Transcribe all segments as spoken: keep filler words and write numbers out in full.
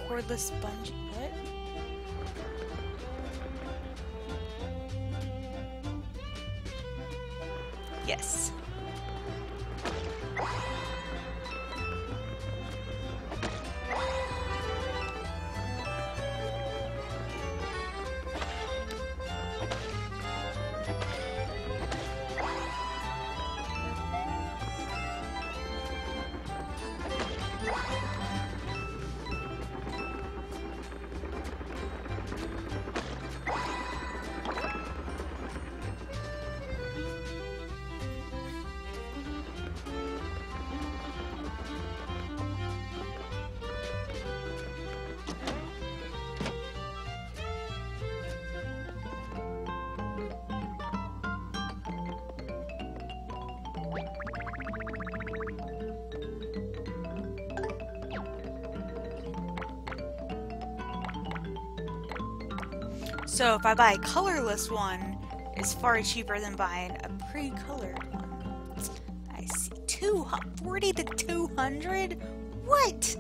Cordless bungee. What? Yes. So if I buy a colorless one, it's far cheaper than buying a pre-colored one. I see. Two forty to two hundred? What?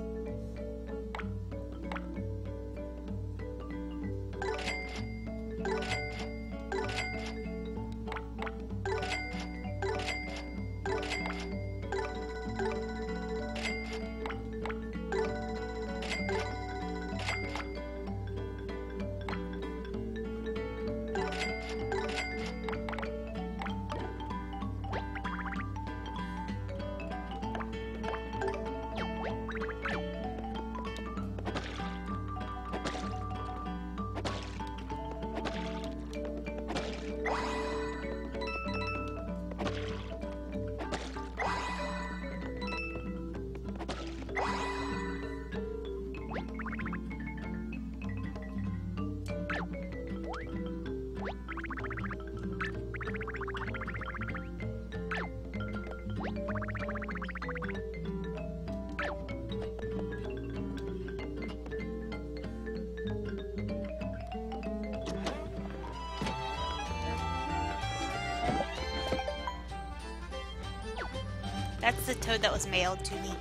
That's the toad that was mailed to me.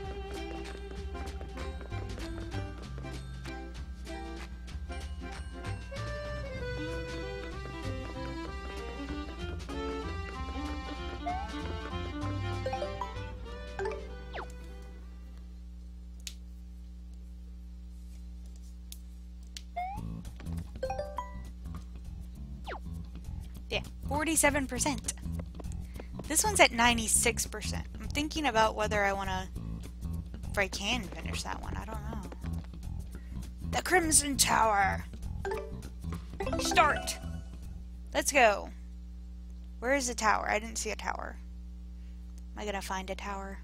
Yeah, forty-seven percent. This one's at ninety-six percent. I'm thinking about whether I want to, if I can finish that one. I don't know. The Crimson Tower. Start. Let's go. Where is the tower? I didn't see a tower. Am I gonna find a tower?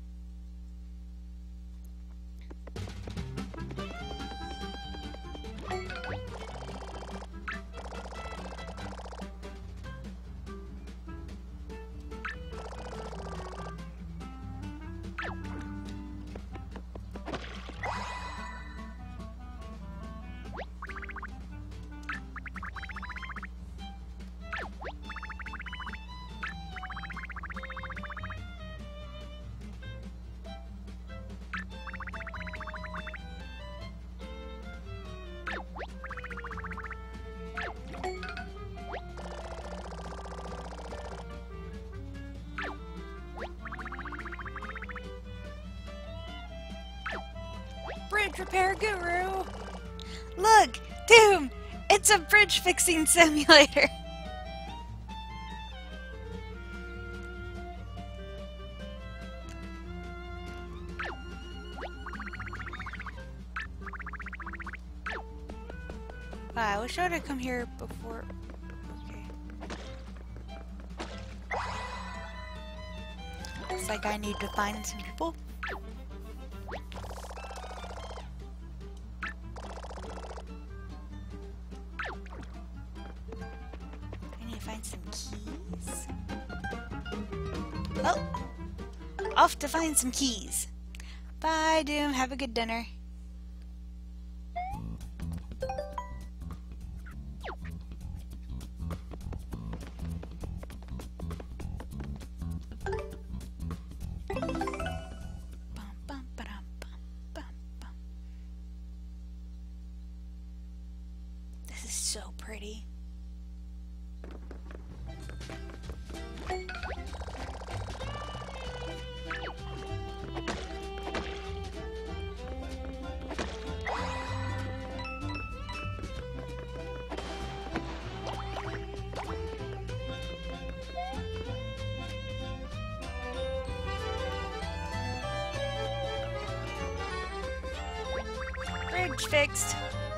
Bridge repair guru! Look! Doom! It's a bridge fixing simulator! Wow, I wish I would have come here before. Okay. Looks like I need to find some people. Find some keys. Oh! Off to find some keys. Bye, Doom. Have a good dinner. so pretty. Bridge fixed.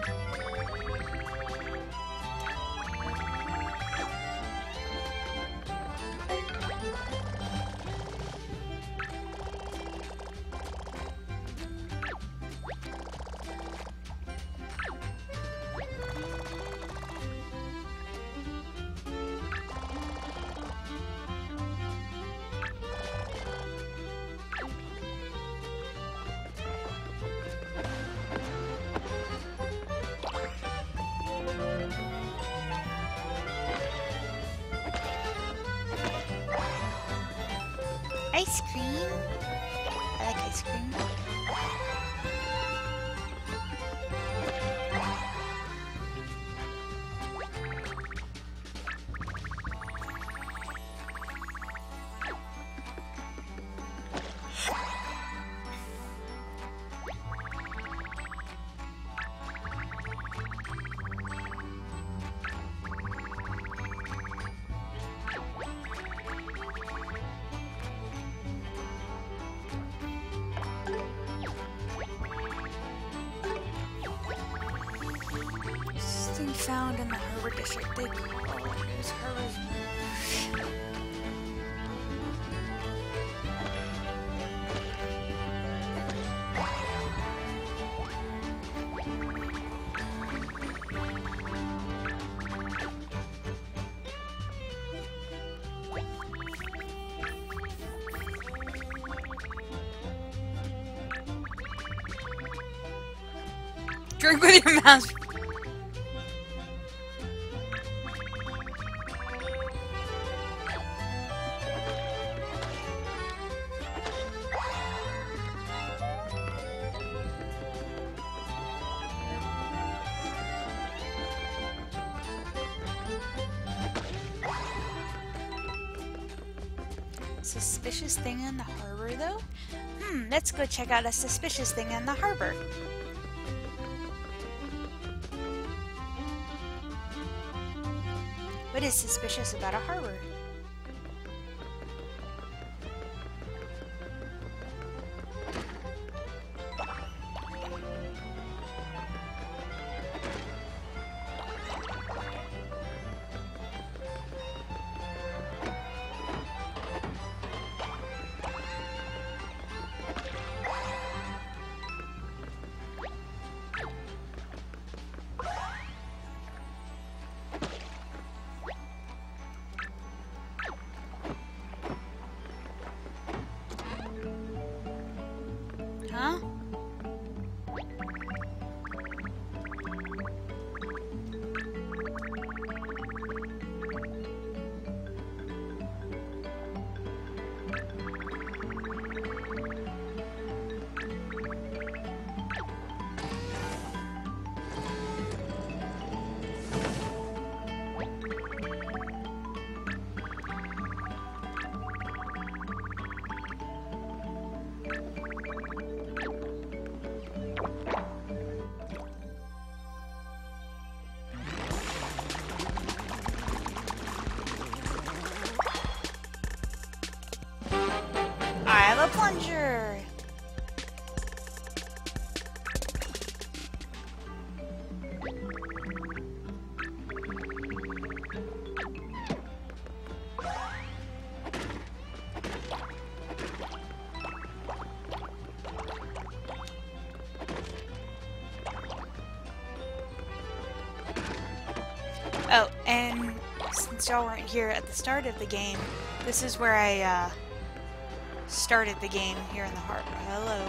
Ice cream. I like ice cream. Found in the harbor district. They call it News Harbor's. Drink with your mouth. Suspicious thing in the harbor, though? Hmm, let's go check out a suspicious thing in the harbor. What is suspicious about a harbor? Huh? I have a plunger! Oh, and since y'all weren't here at the start of the game, this is where I, uh, started the game here in the harbor. Hello.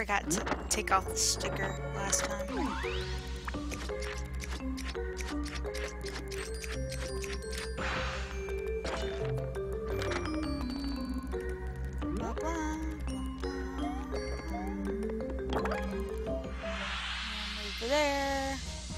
forgot to take off the sticker last time. Blah, blah, blah, blah. Over there.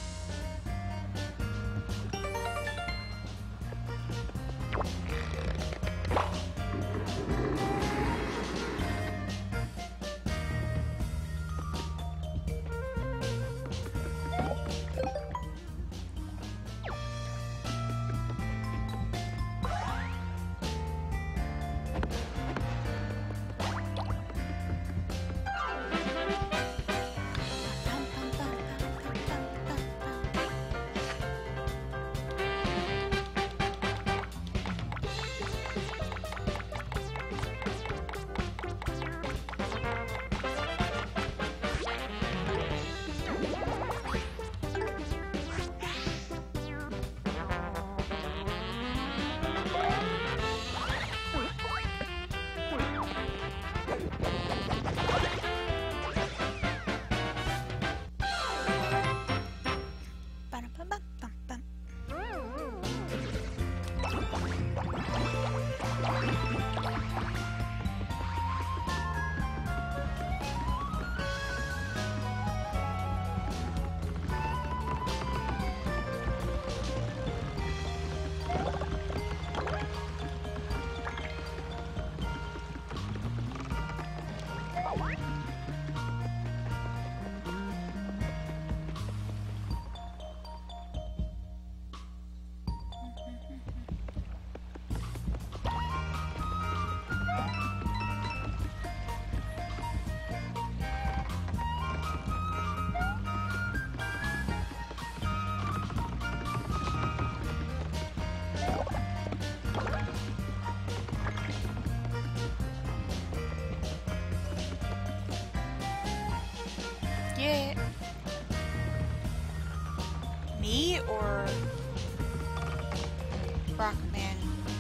Yeah. Me or Rockman?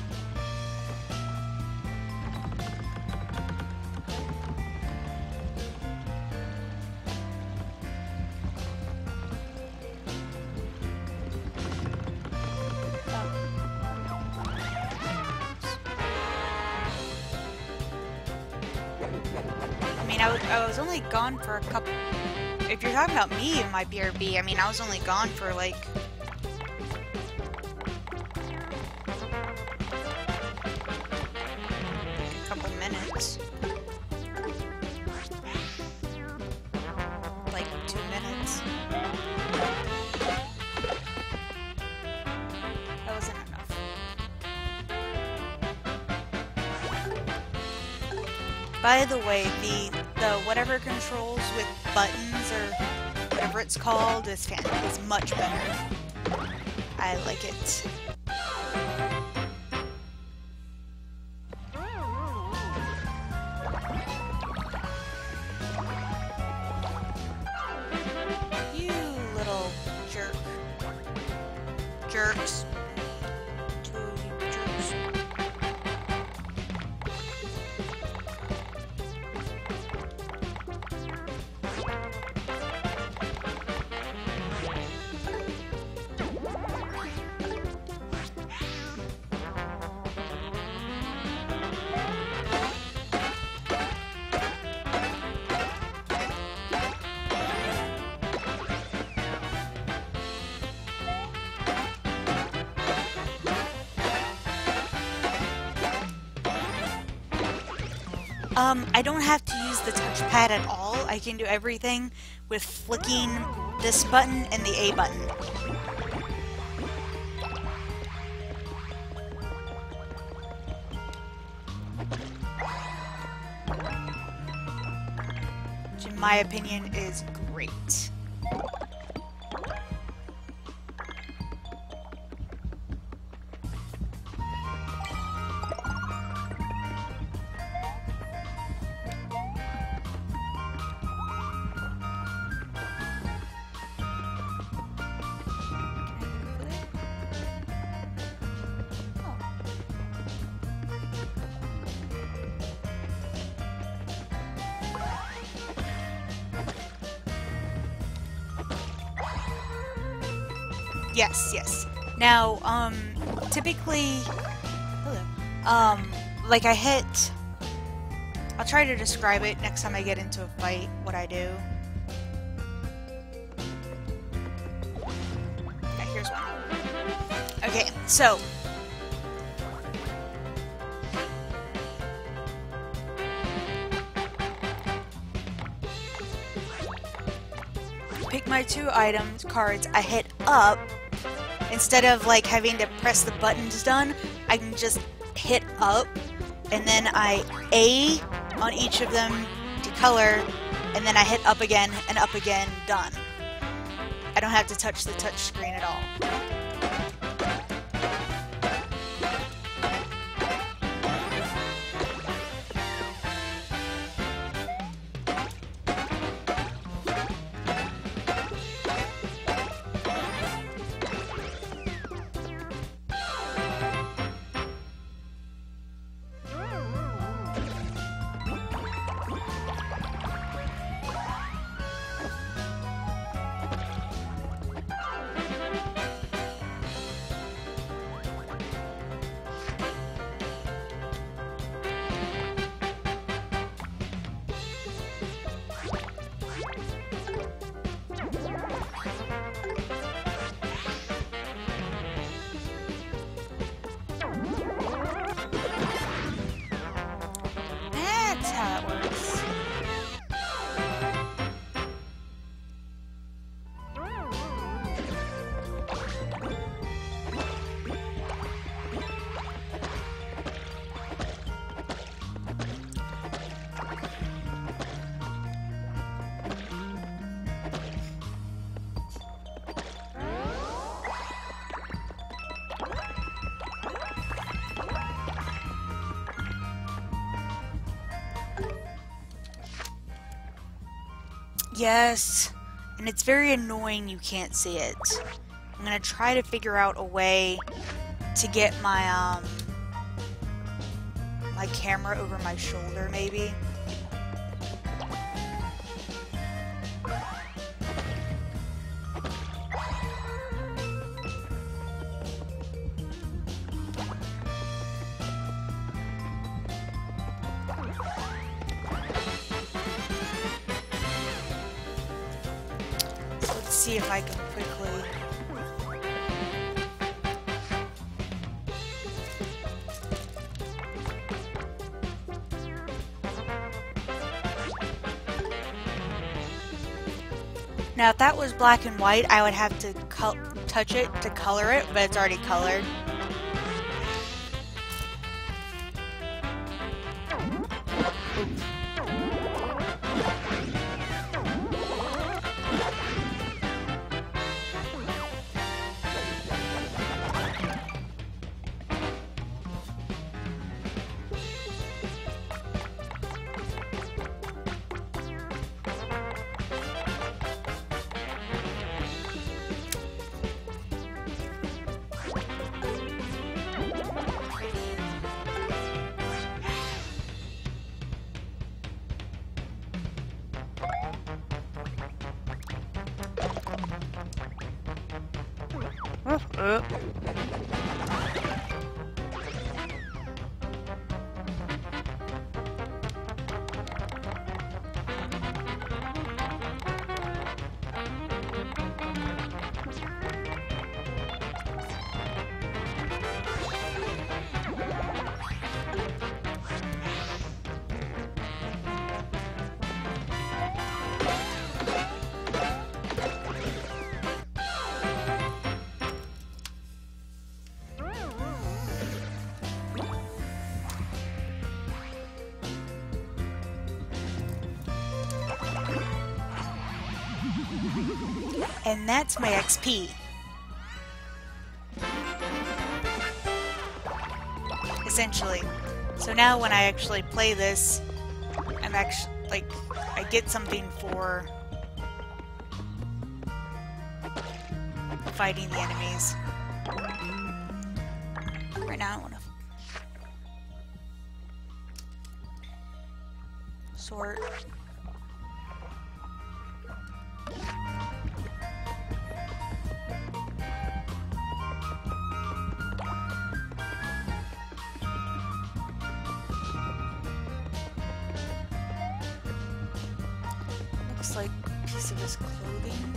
I mean, I was, I was only gone for a couple... If you're talking about me and my B R B, I mean, I was only gone for, like... a couple minutes. Like, two minutes. That wasn't enough. By the way, the the whatever controls with buttons or whatever it's called is fan is much better. I like it. You little jerk. Jerks. Two jerks. Um, I don't have to use the touchpad at all. I can do everything with flicking this button and the A button. Which in my opinion is great. Yes, yes. Now, um, typically, hello. Um, like I hit, I'll try to describe it next time I get into a fight, what I do. Okay, here's one. Okay, so, pick my two items, cards, I hit up. Instead of like having to press the buttons done, I can just hit up and then I A on each of them to color, and then I hit up again and up again, done. I don't have to touch the touch screen at all. That's how it works. Yes, and it's very annoying you can't see it. I'm gonna try to figure out a way to get my um my camera over my shoulder, maybe. See if I can quickly. Now, if that was black and white, I would have to touch it to color it, but it's already colored. Uh. And that's my X P. Essentially. So now when I actually play this, I'm actually, like, I get something for fighting the enemies. Right now I want to sort. last like piece of his clothing.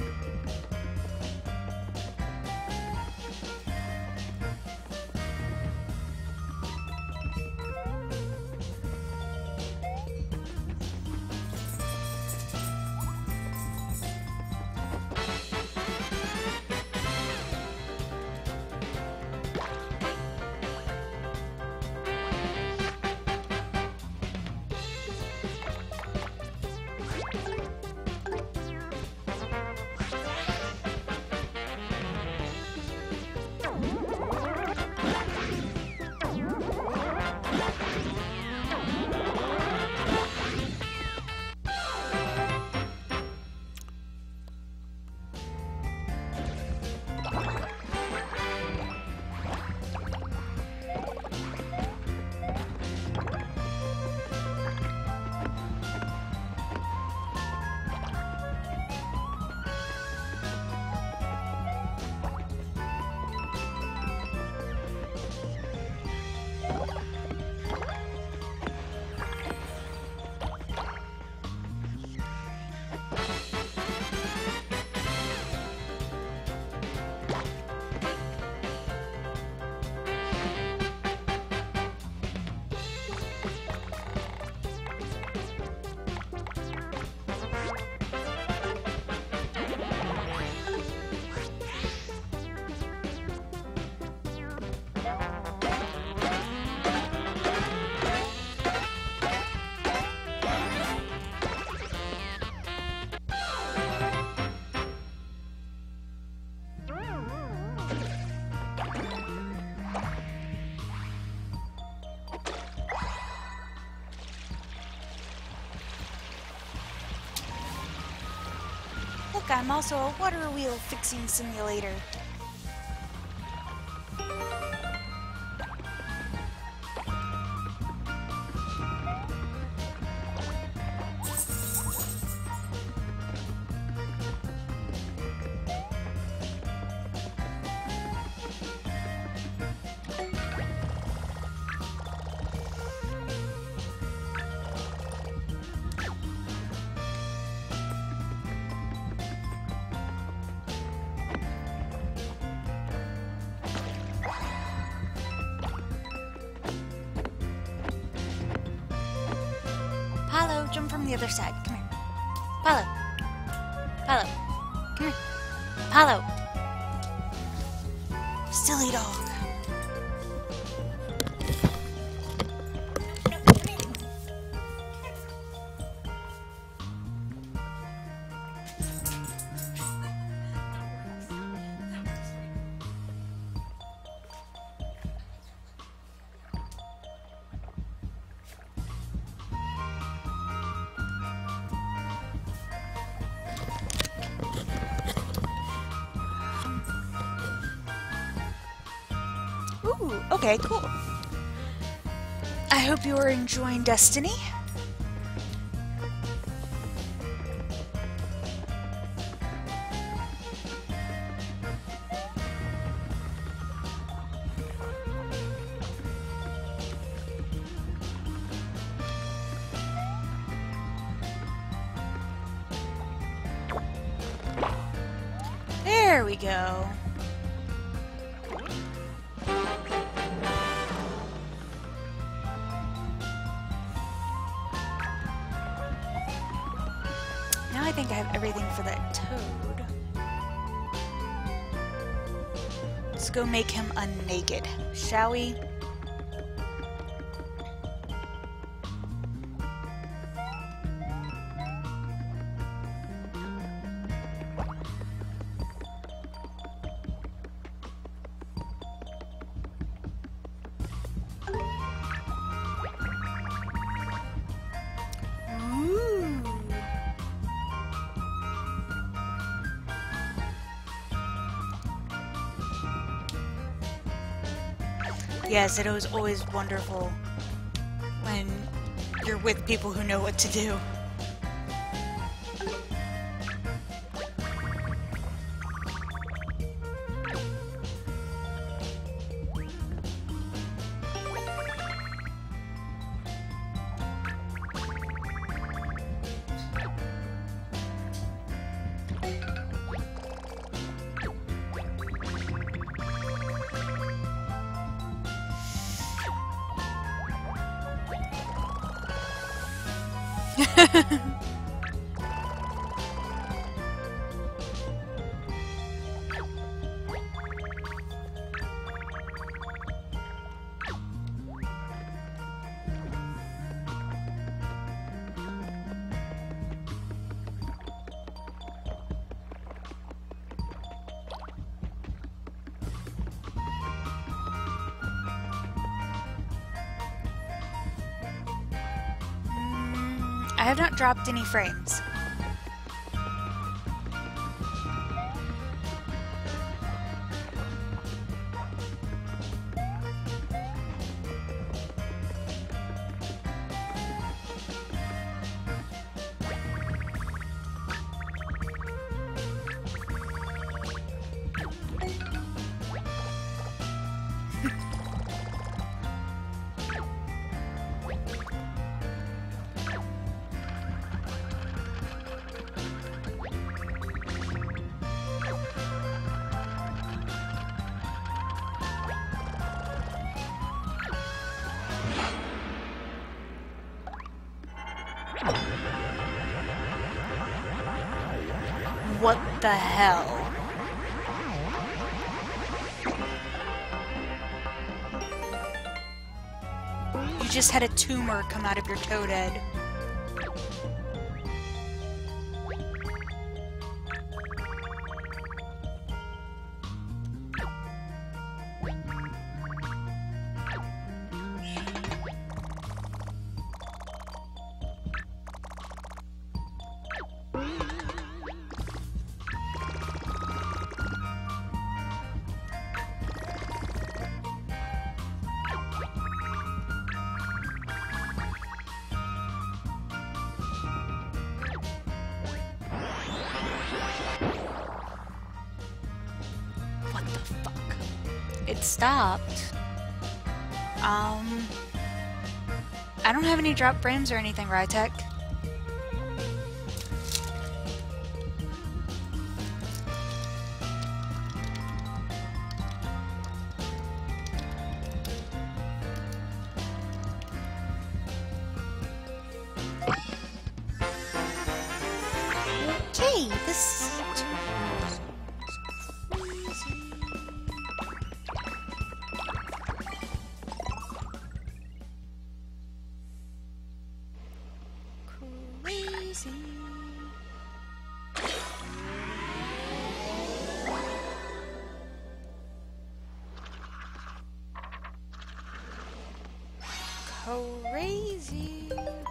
Look, I'm also a water wheel fixing simulator. Palo, jump from the other side. Come here. Palo. Palo. Come here. Palo. Silly dog. Ooh, okay, cool. I hope you are enjoying Destiny. There we go. Now I think I have everything for that toad. Let's go make him unnaked, shall we? Yes, it was always wonderful when you're with people who know what to do. I have not dropped any frames. What the hell? You just had a tumor come out of your toad head. It stopped. Um, I don't have any drop frames or anything, Rytech. Okay, this crazy. Crazy.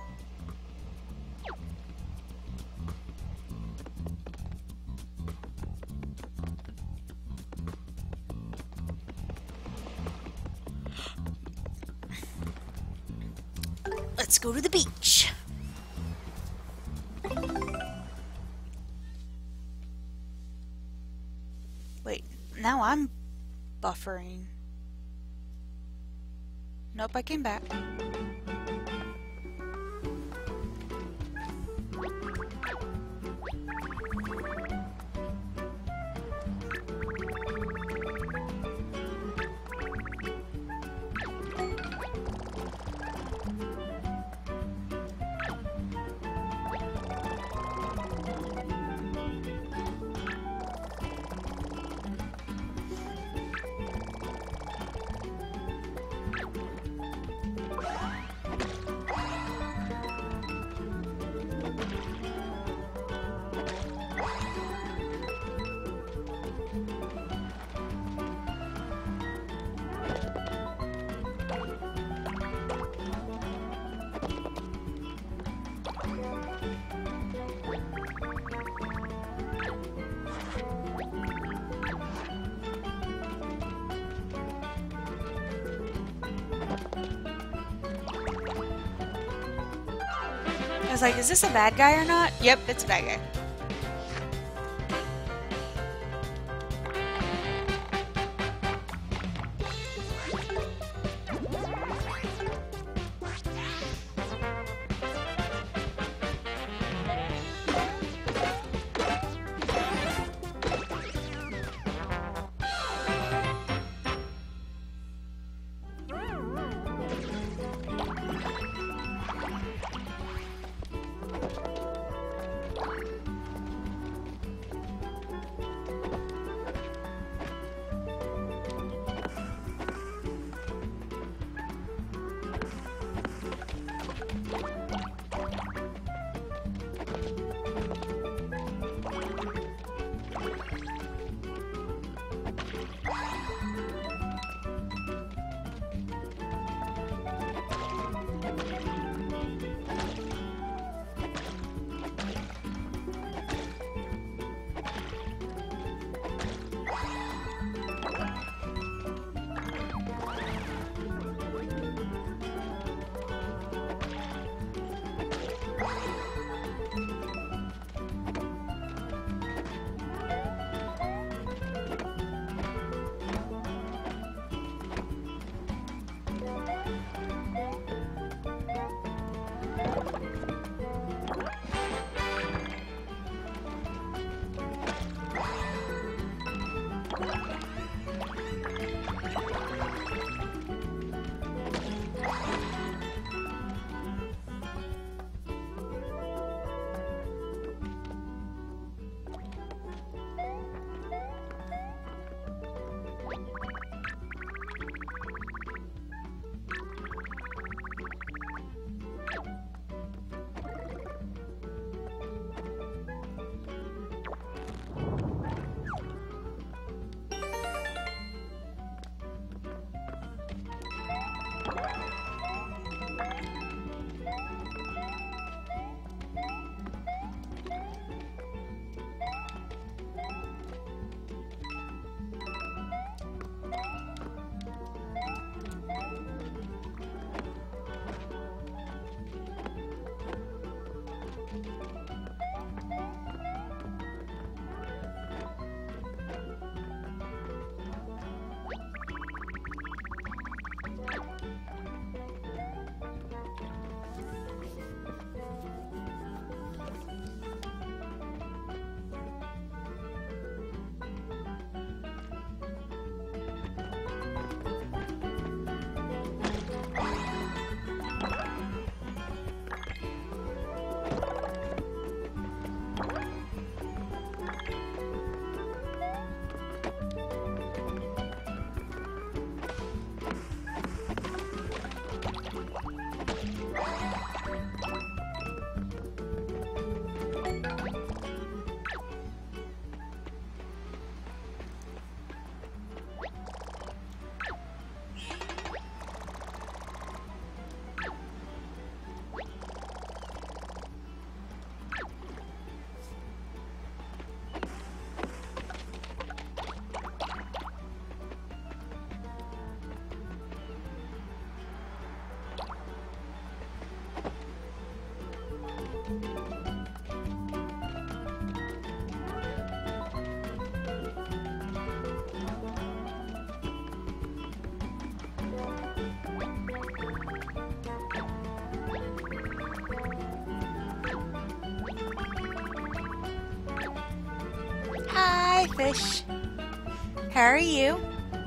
Let's go to the beach. Wait, now I'm buffering. Nope, I came back. I was like, is this a bad guy or not? Yep, it's a bad guy. Hi, fish. How are you?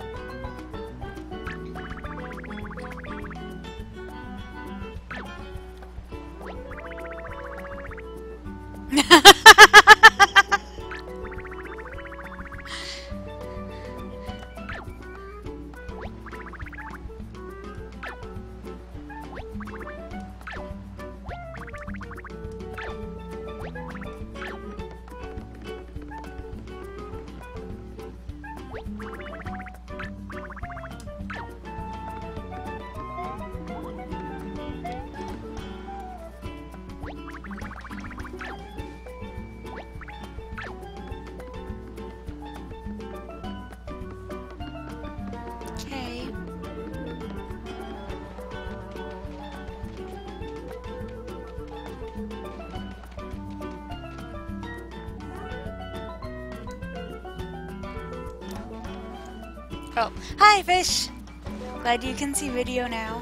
Okay. Oh, hi fish! Glad you can see video now.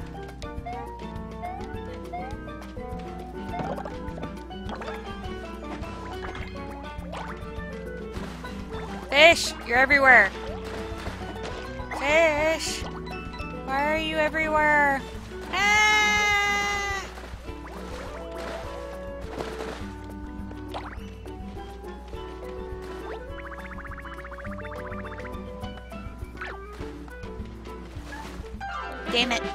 Fish, you're everywhere. Fish, why are you everywhere? Ah! Damn it.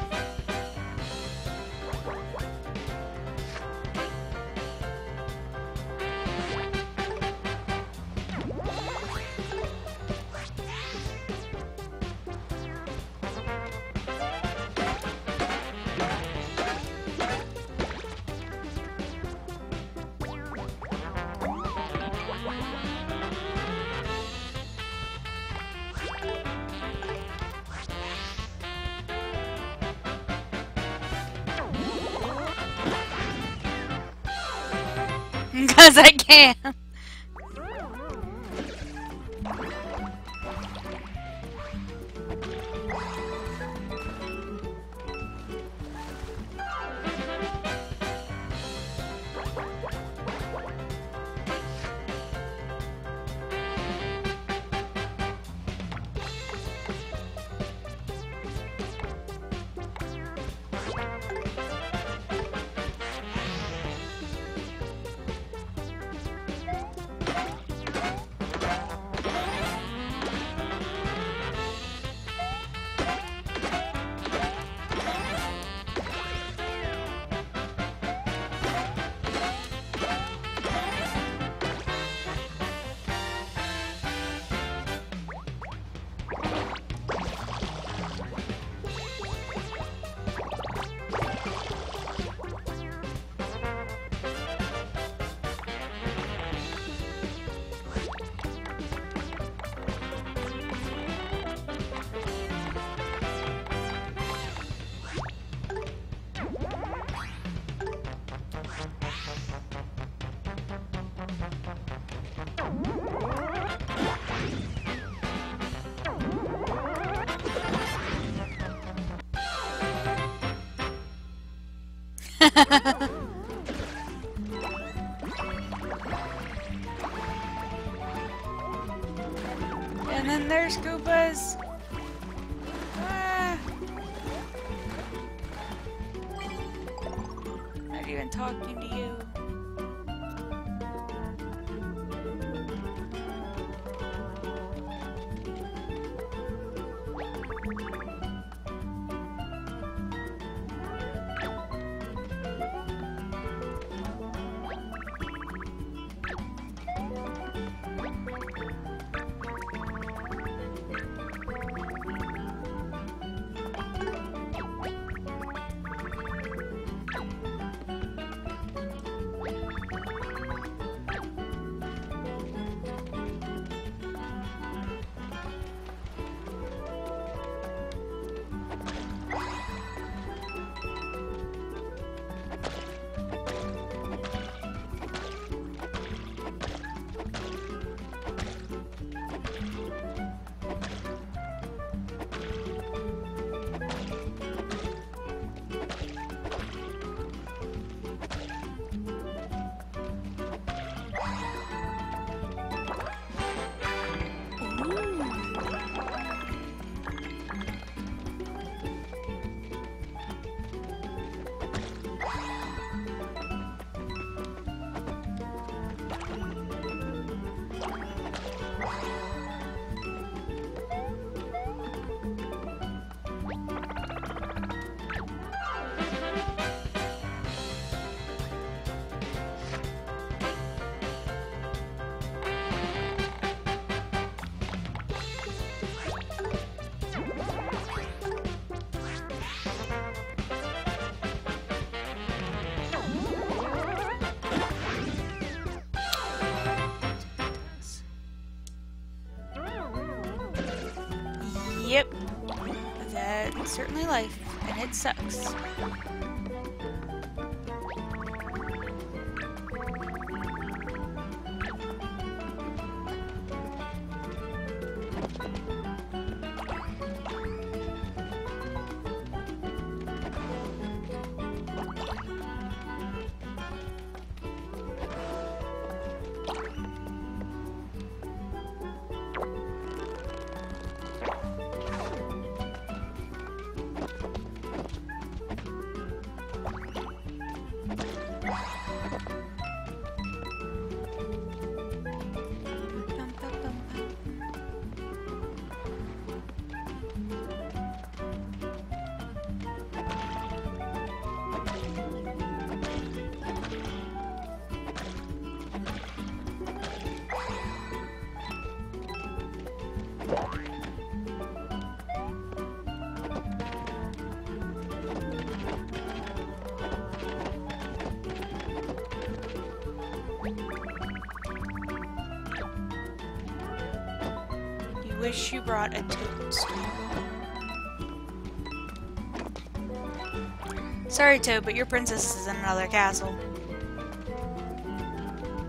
Because I can. And then there's Goombas. Ah. Not even talking to you. Yep, that's certainly life, and it sucks. You wish you brought a toadstool. Sorry, Toad, but your princess is in another castle.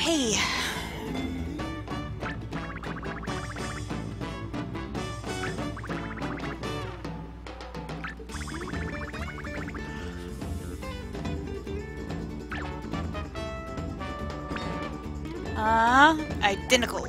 Hey. Uh, identical.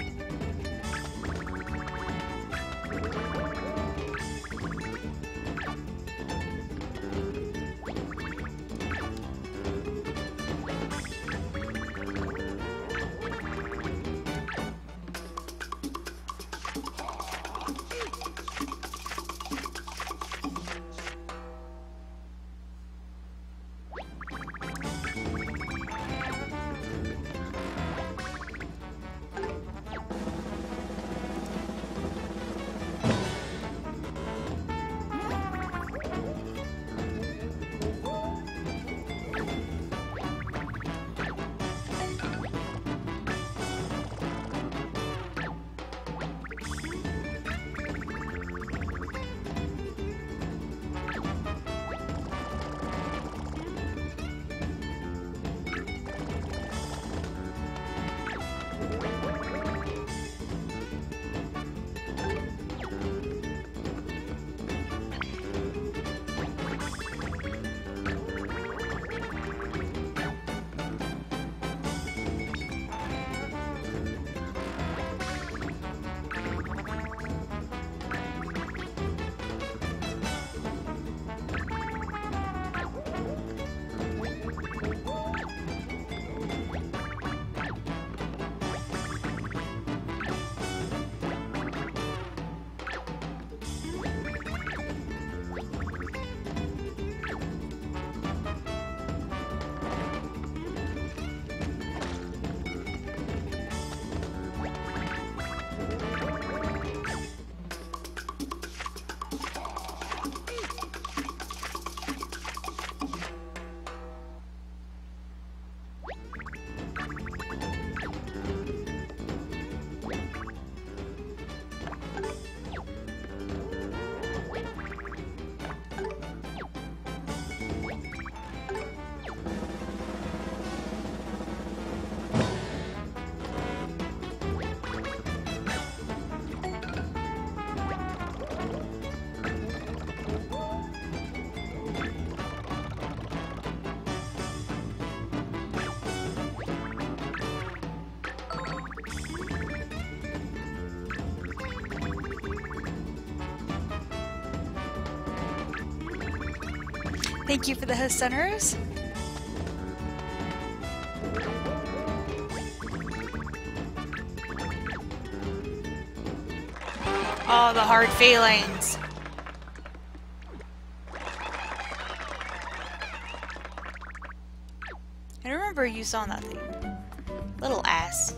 Thank you for the host honors. All the hard feelings. I remember you saw that thing. Little ass.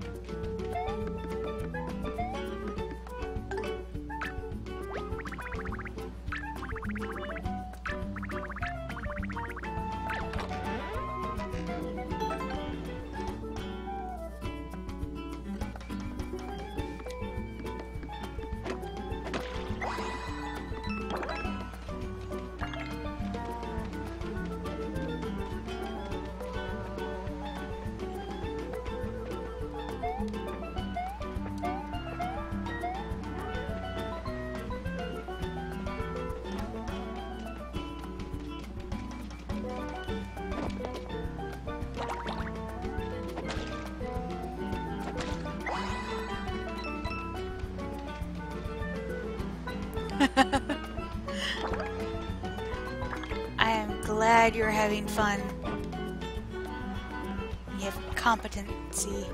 I am glad you're having fun. You have competency.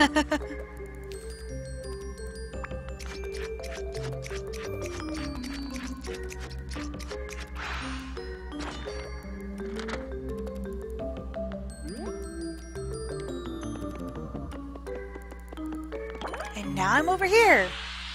And now I'm over here.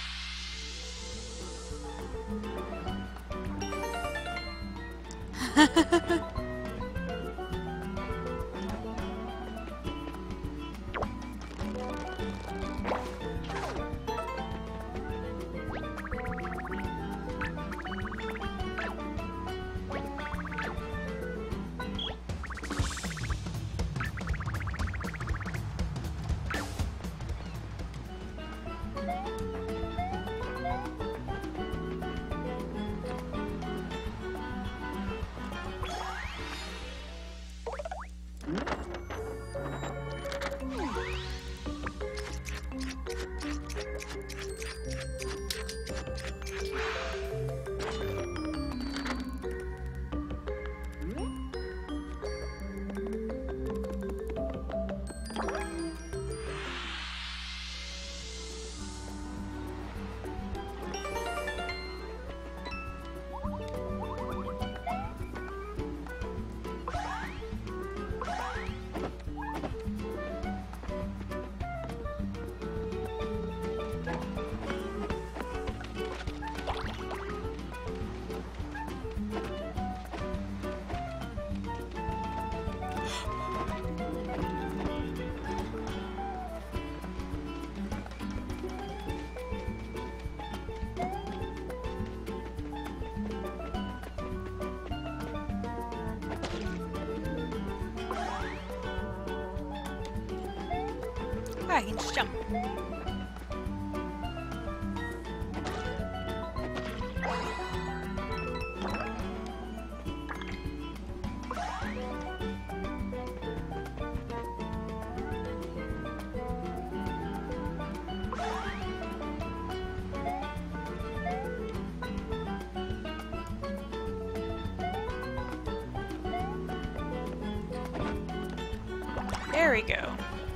Oh, I can just jump. There we go.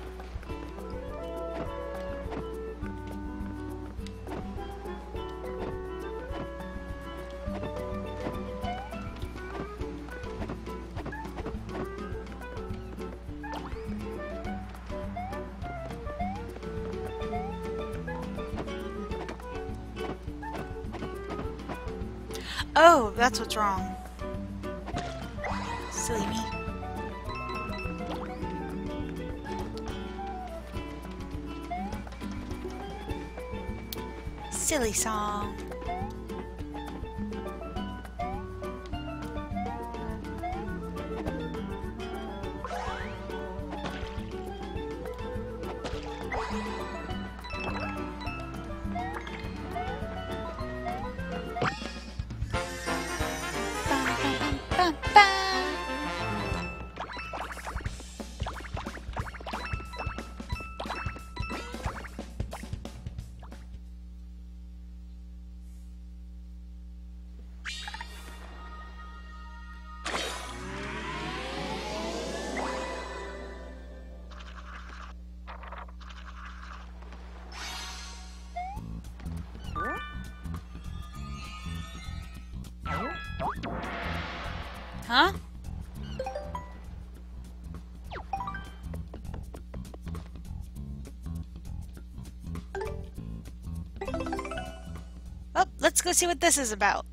Oh, that's what's wrong. Silly me. Silly song. Bum, bum. Huh? Well, let's go see what this is about.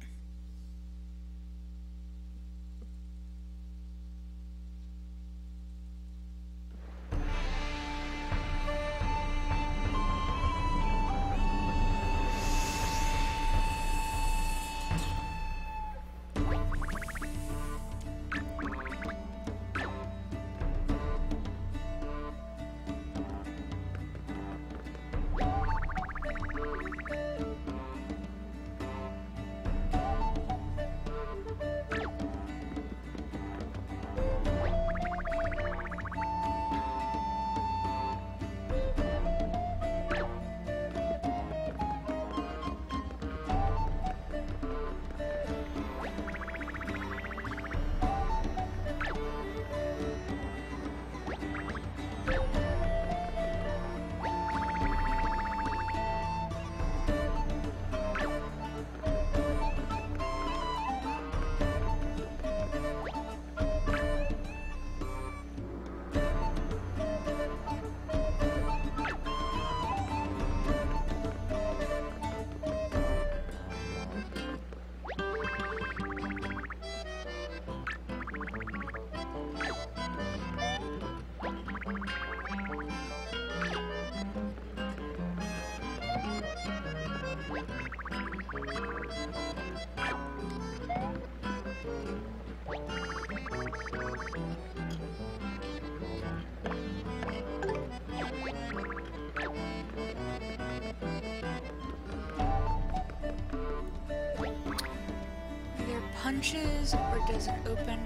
Either punches or does it open?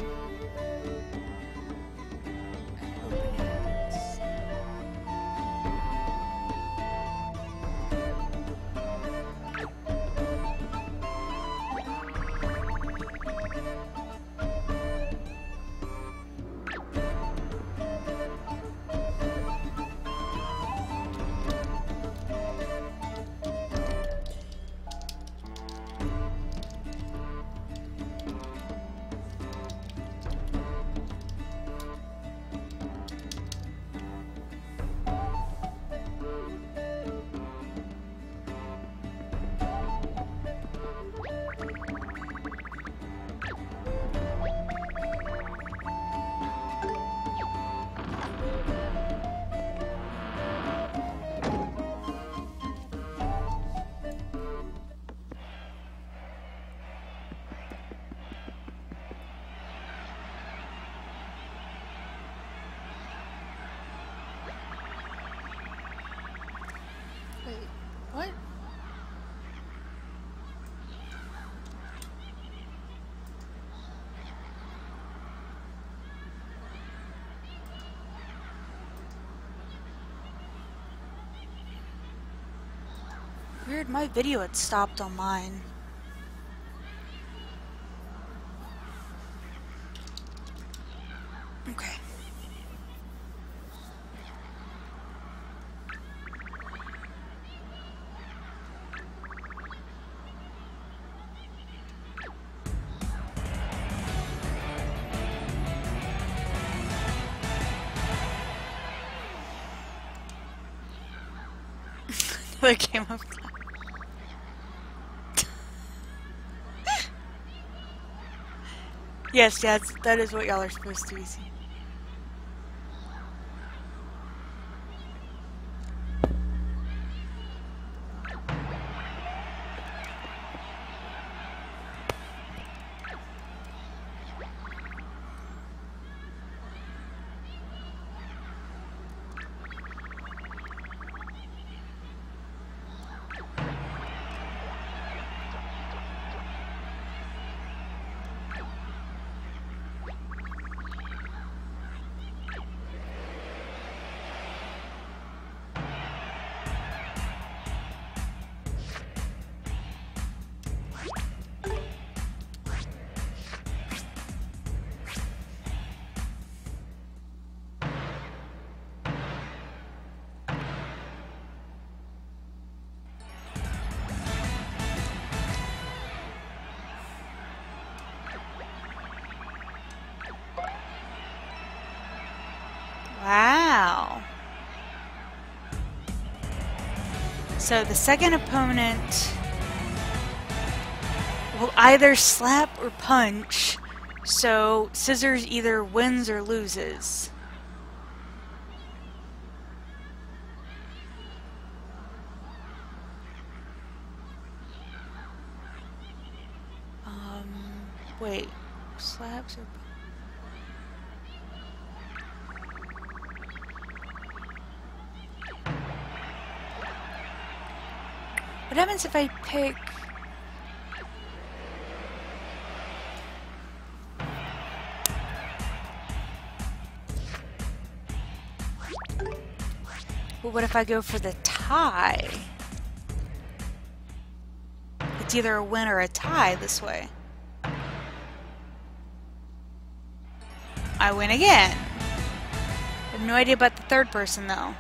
Openings. Wait, what? Weird, my video had stopped on mine. Okay. Another game of Yes, that's, that is what y'all are supposed to be seeing. Wow. So the second opponent will either slap or punch, so Scissors either wins or loses. Um, wait, slaps or what happens if I pick... Well, what if I go for the tie? It's either a win or a tie this way. I win again. I have no idea about the third person, though.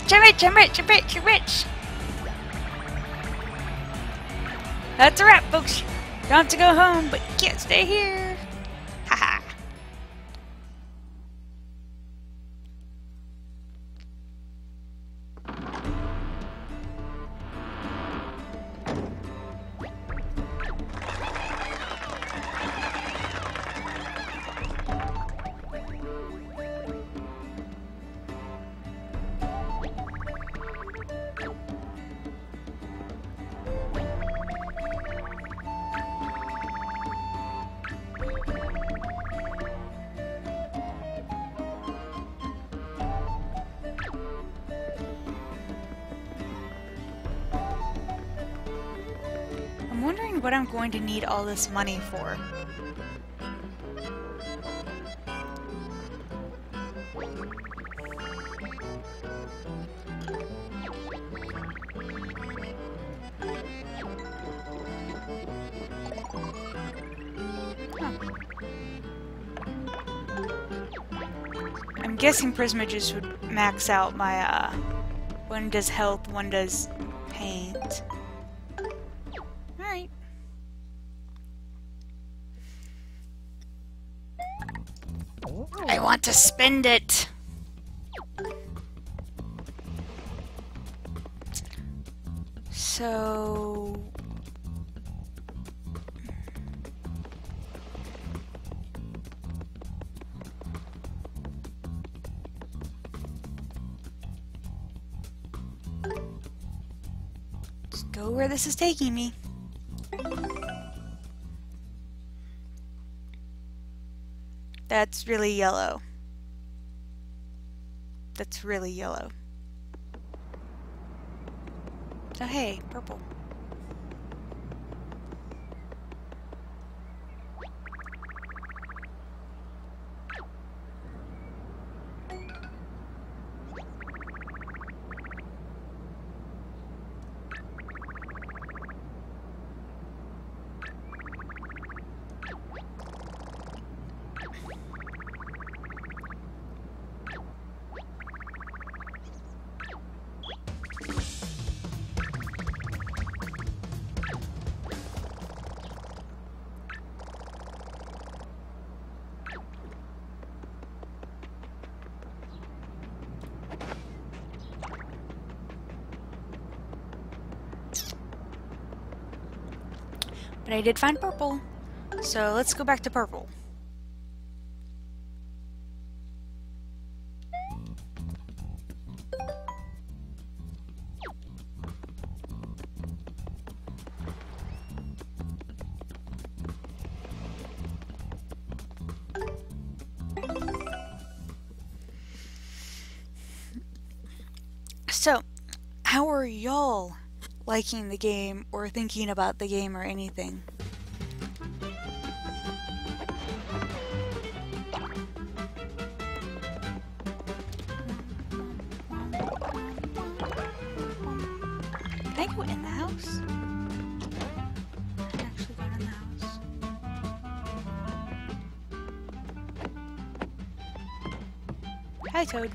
rich, I'm rich, I'm rich, I'm rich, I'm rich. That's a wrap, folks. You don't have to go home, but you can't stay here. Haha. I'm wondering what I'm going to need all this money for. I'm guessing Prismages would max out my, uh, one does health, one does paint. Alright. I want to spend it! So... go where this is taking me. That's really yellow. That's really yellow. Oh hey, purple. But I did find purple, so let's go back to purple. So, how are y'all liking the game or thinking about the game or anything? Can I go in the house? I can actually go in the house. Hi, Toad.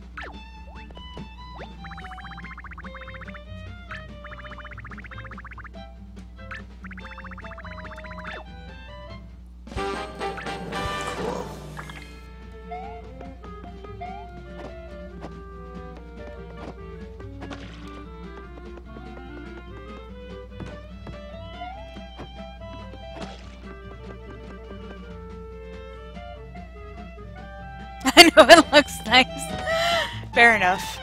I know it looks nice. Fair enough.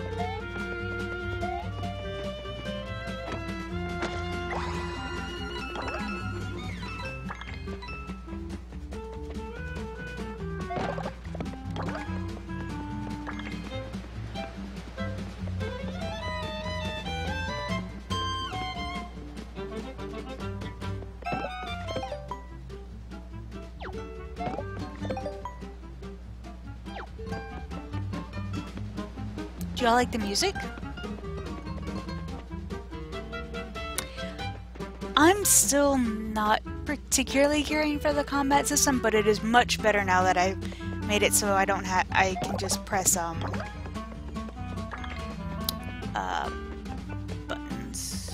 Do y'all like the music? I'm still not particularly caring for the combat system, but it is much better now that I've made it so I don't have I can just press um uh, buttons.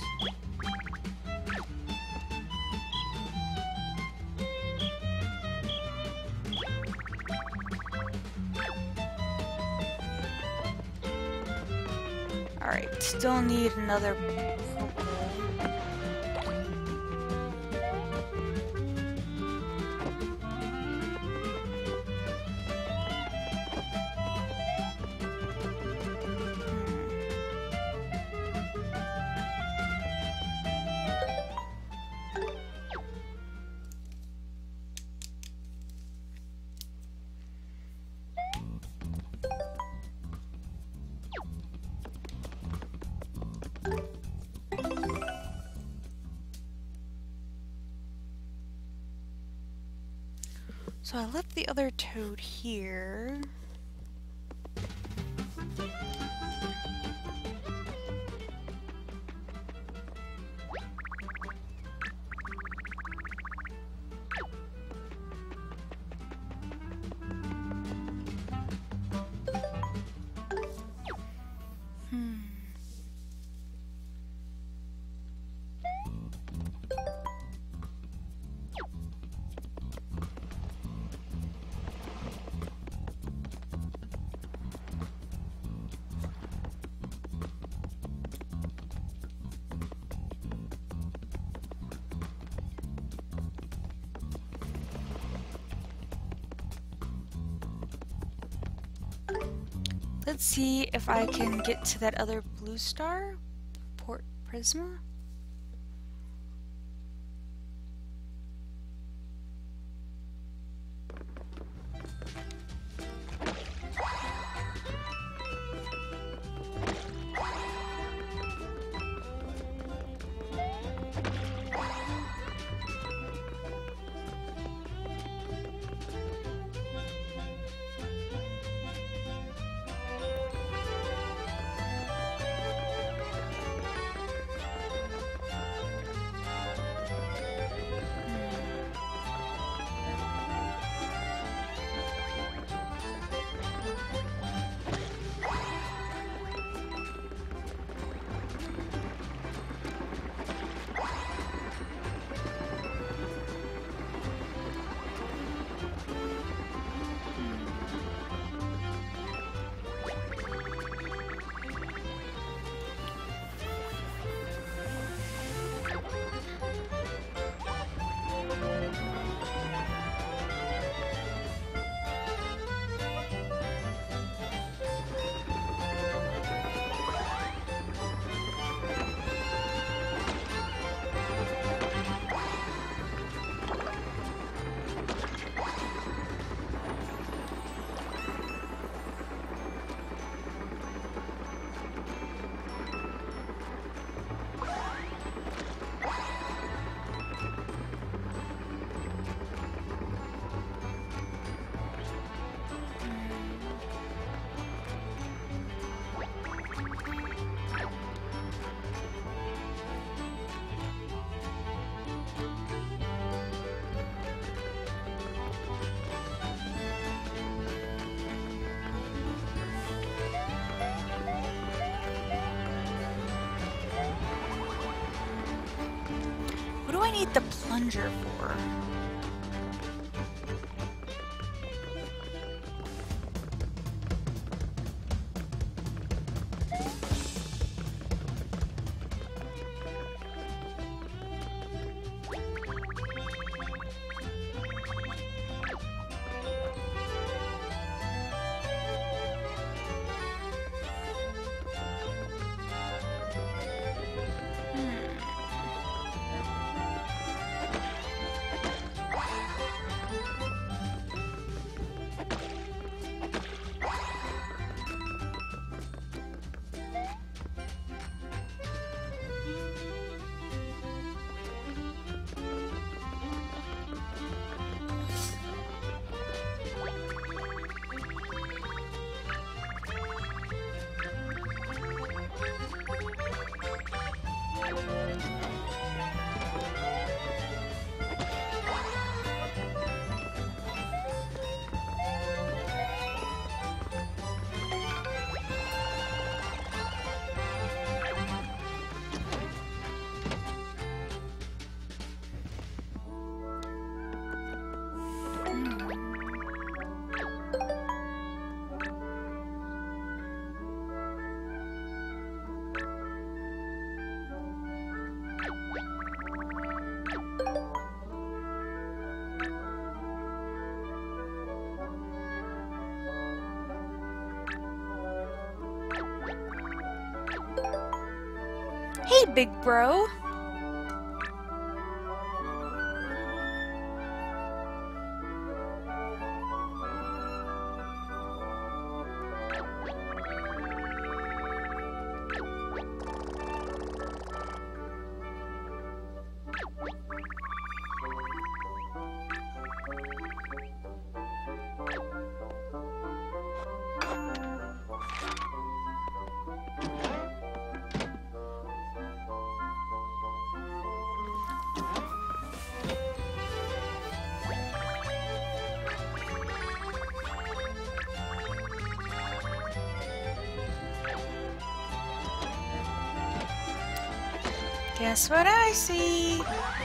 Alright, still need another purple. So I left the other toad here. Hmm. Let's see if I can get to that other blue star, Port Prisma. What do I need the plunger for? Hey, big bro. Guess what I see?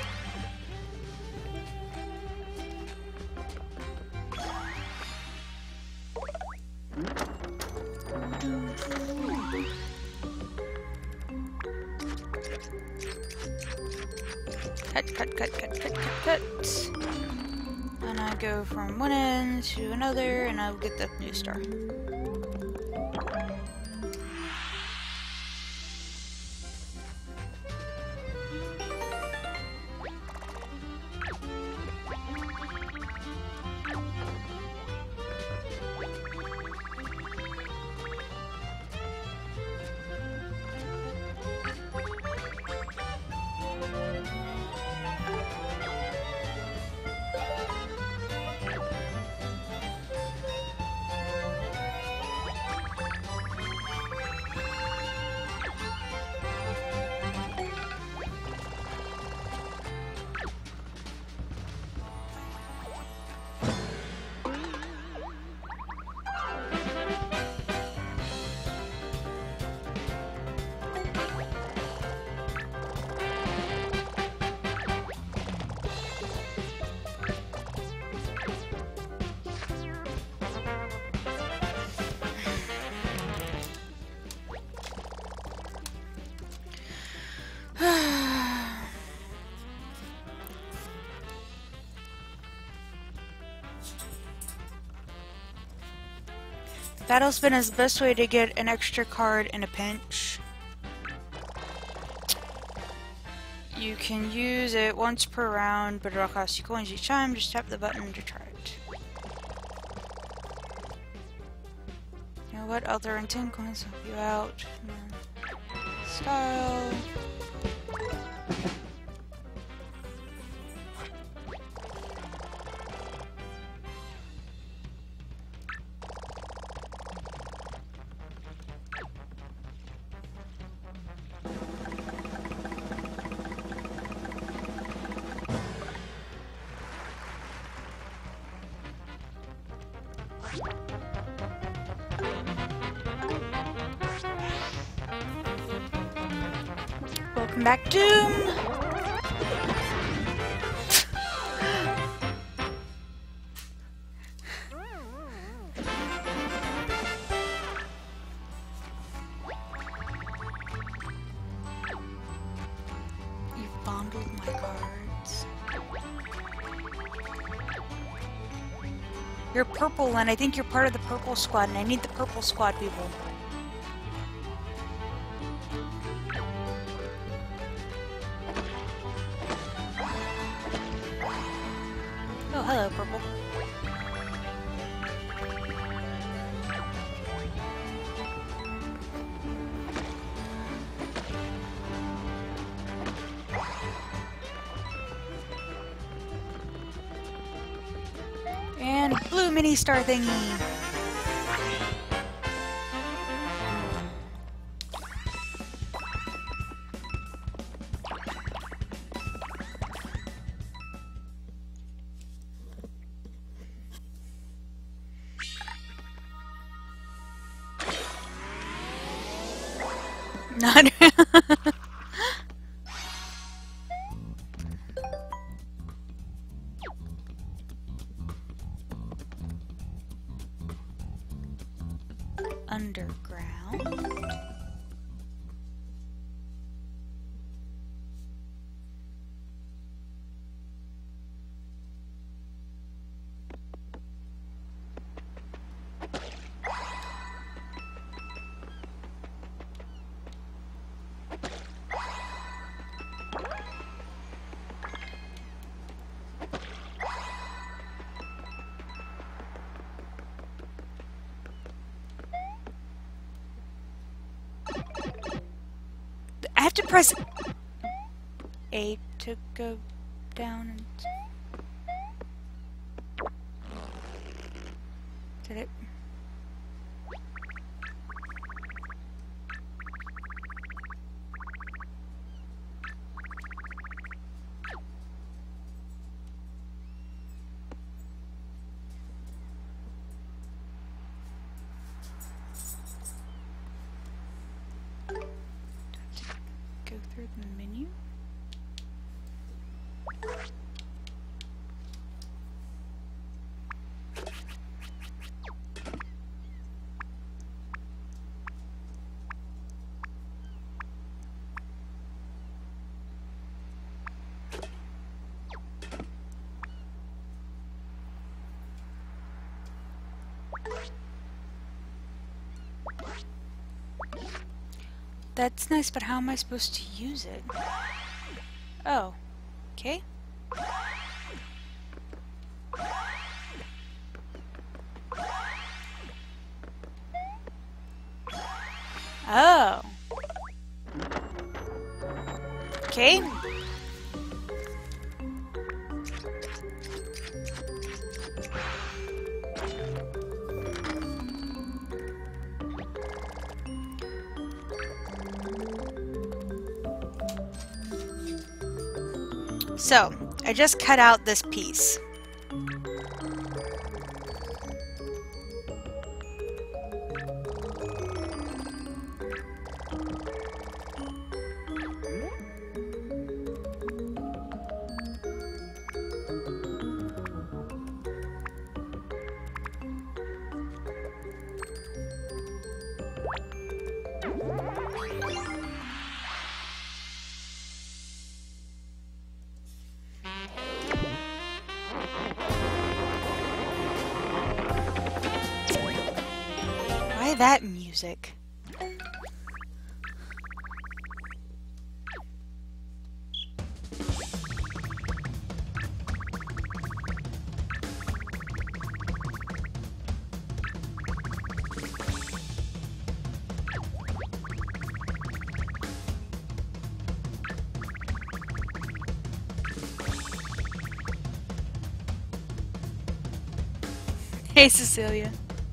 Cut, cut, cut, cut, cut, cut, cut. And I go from one end to another, and I'll get the new star. Battle spin is the best way to get an extra card in a pinch. You can use it once per round, but it'll cost you coins each time. Just tap the button to try it. You know what? I'll throw in ten coins to help you out. Style. Welcome back, Doom! You've bonded my cards. You're purple, and I think you're part of the purple squad, and I need the purple squad people. Oh, hello, purple. And blue mini star thingy. Not underground. have to press A to go down and... Did it? Go through the menu. That's nice, but how am I supposed to use it? Oh, okay. Oh. Okay. So, I just cut out this piece. Why that music? Hey, Cecilia.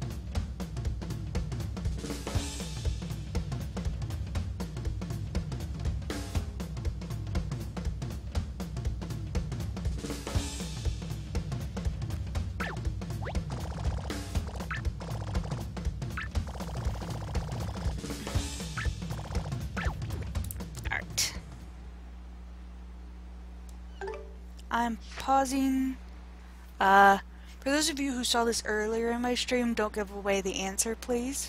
Art. I'm pausing. Uh, for those of you who saw this earlier in my stream, don't give away the answer, please.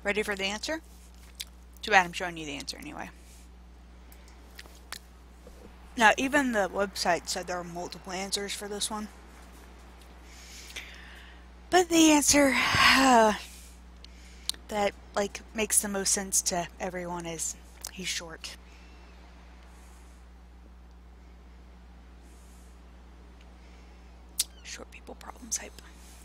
Ready for the answer? Too bad I'm showing you the answer anyway. Now, even the website said there are multiple answers for this one. But the answer uh, that, like, makes the most sense to everyone is he's short. Short people problems hype.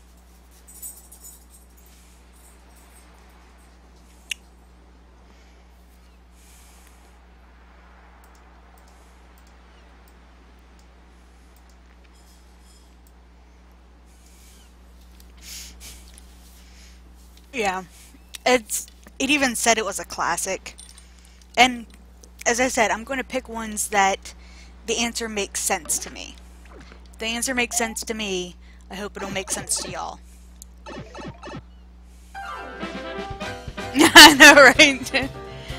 Yeah, it's it even said it was a classic. And as I said, I'm going to pick ones that the answer makes sense to me. If the answer makes sense to me, I hope it'll make sense to y'all. I know, right?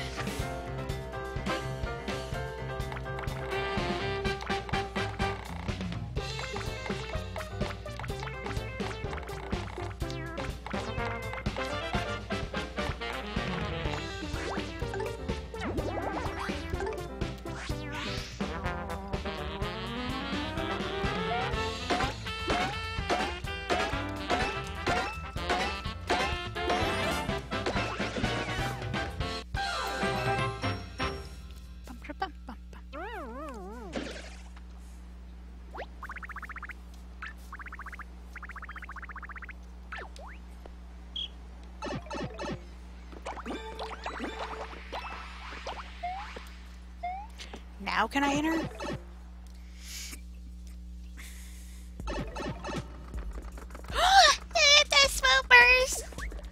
Now can I enter? The swoopers!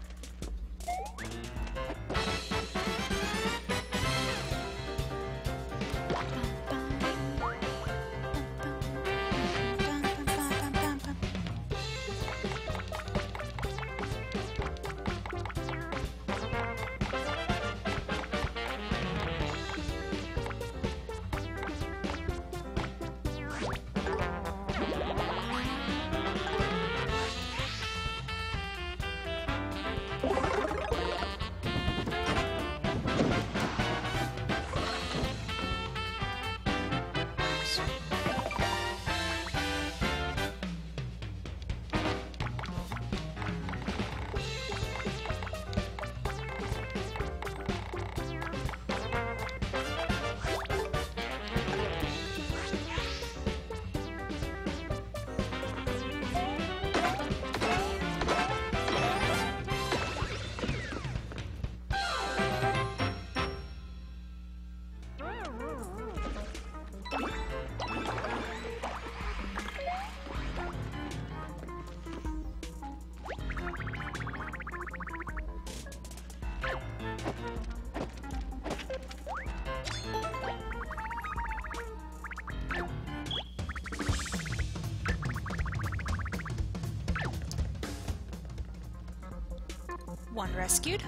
One rescued.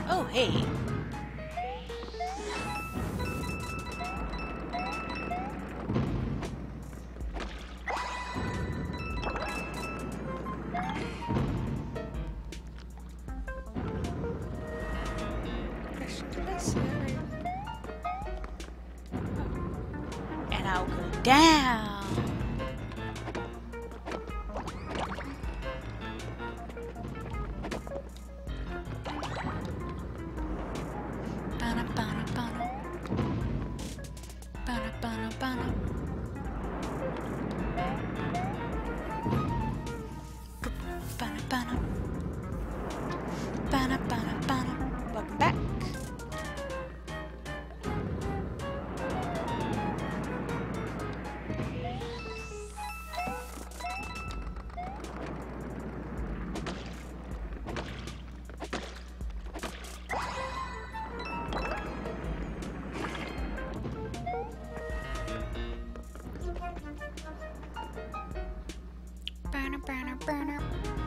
Oh, hey. And I'll go down. Bana, bana, bana. Bana, bana, bana. Bana, bana. Bana, bana, bana. Welcome back. Burner, burner, burner.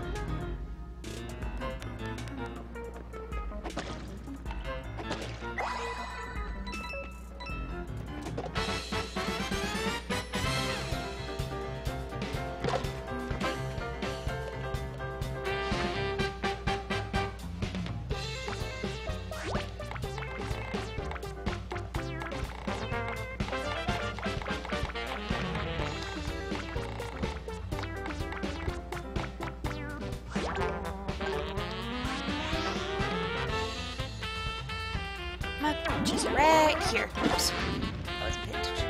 My punch is right here. Oops. I wasn't paying attention.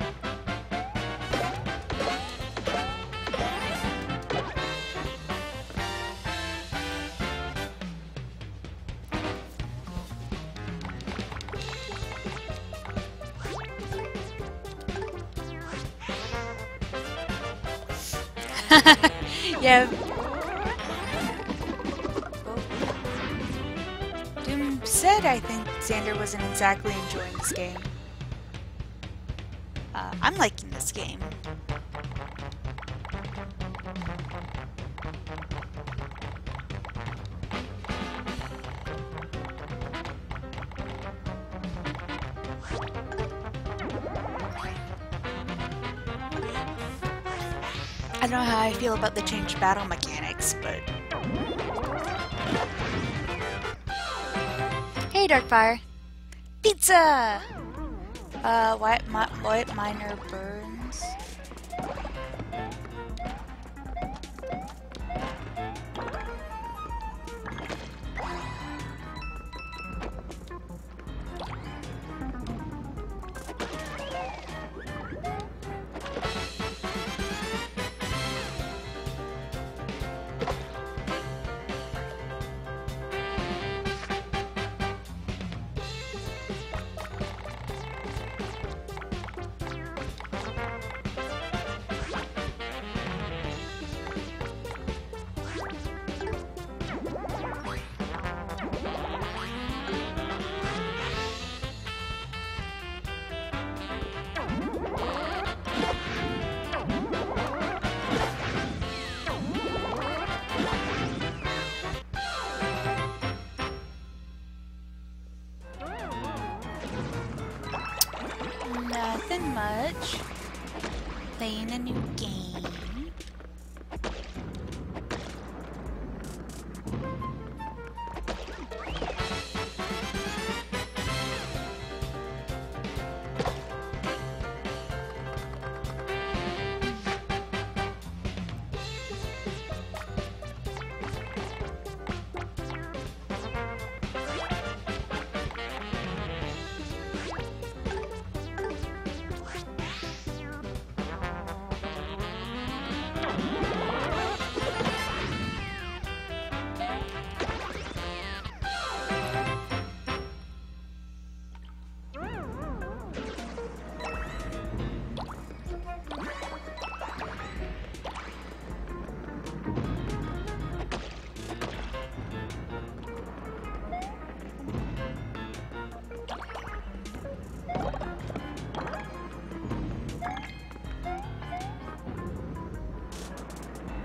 Yeah. Doom said I think Xander wasn't exactly enjoying this game. Uh, I'm liking this game. I don't know how I feel about the changed battle mechanics, but... Hey, Darkfire! Pizza! Uh, white, mi white minor burns. Nothing much. Playing a new game.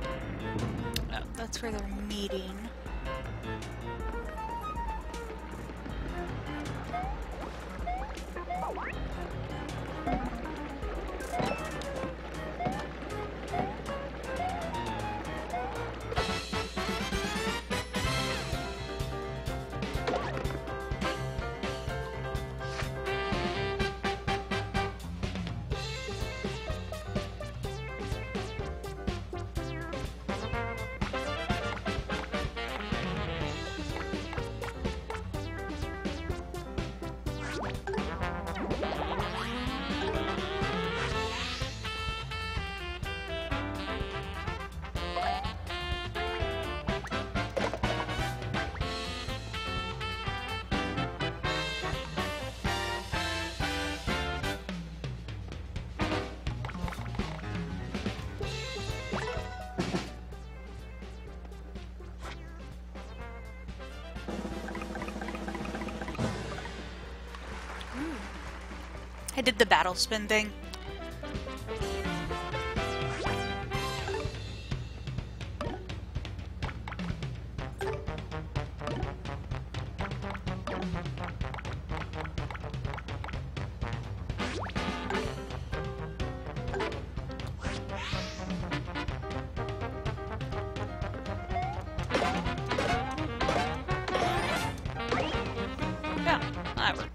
That's where they're meeting. I did the battle spin thing. Yeah, that worked.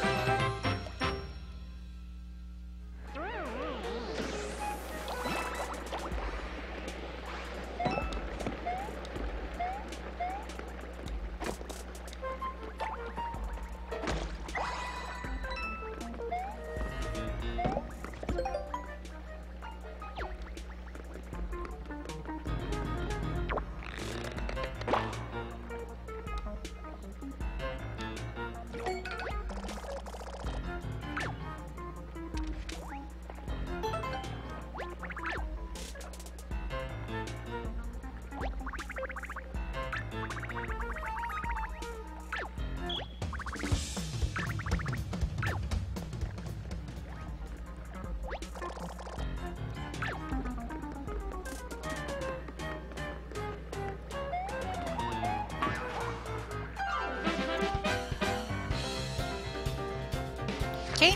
Okay.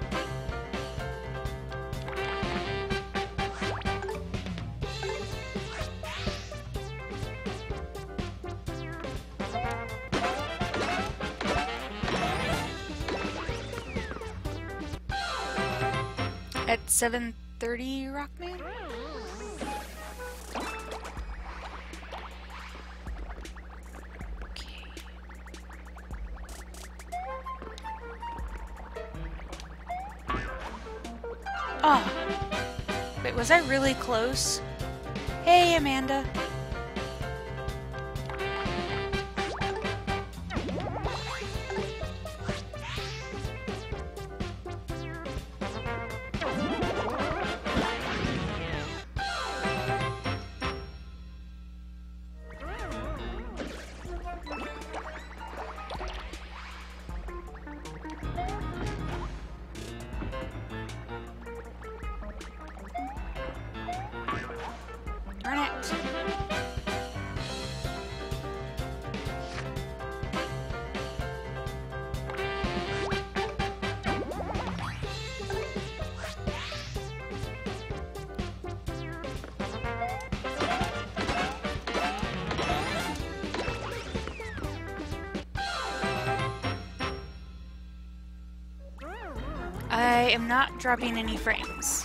At seven thirty, Rockman? Oh. Wait, was I really close? Hey, Amanda. Darn it. I am not dropping any frames.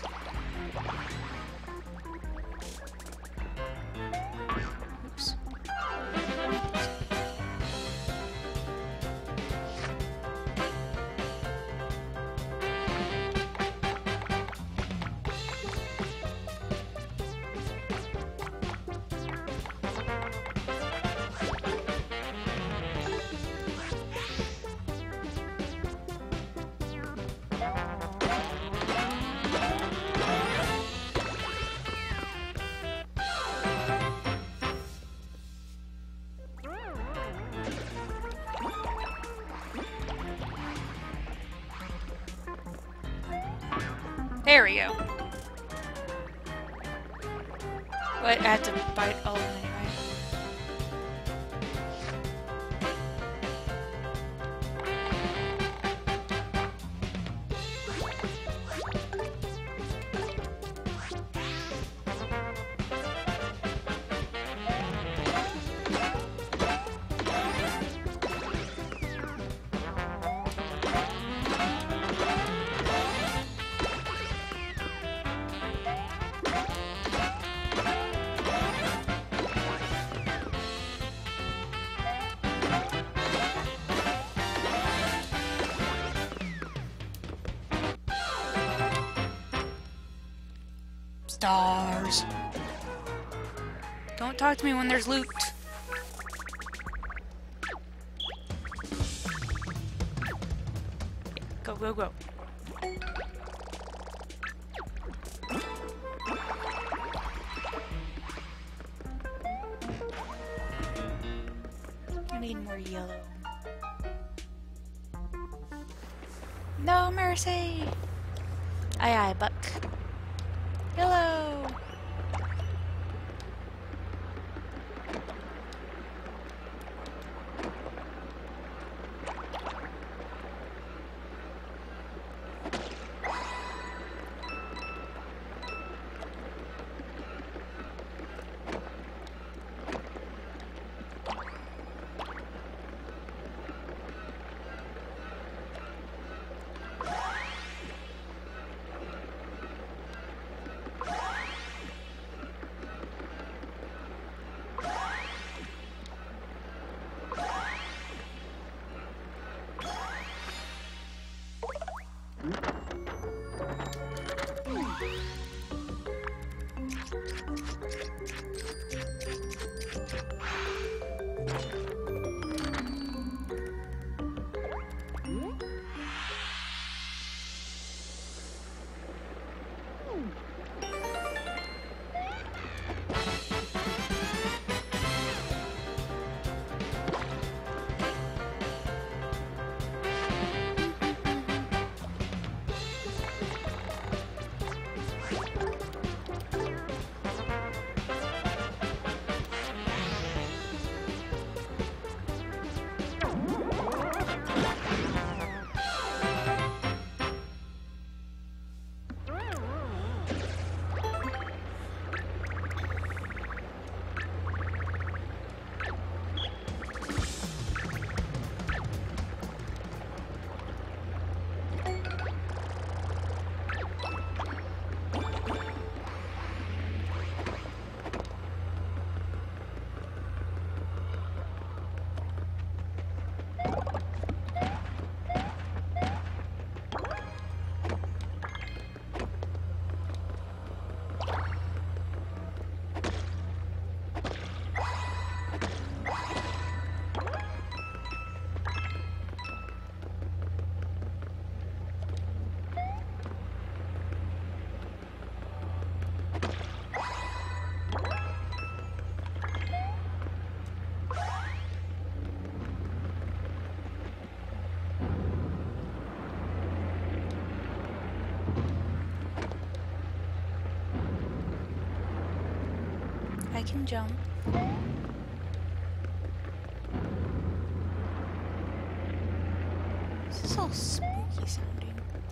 Oops. There we go. But I had to bite all of them anyway. Stars. Don't talk to me when there's loot. Go, go, go. I need more yellow. No mercy! Aye aye, Buck. Hello! I can jump. This is all spooky sounding.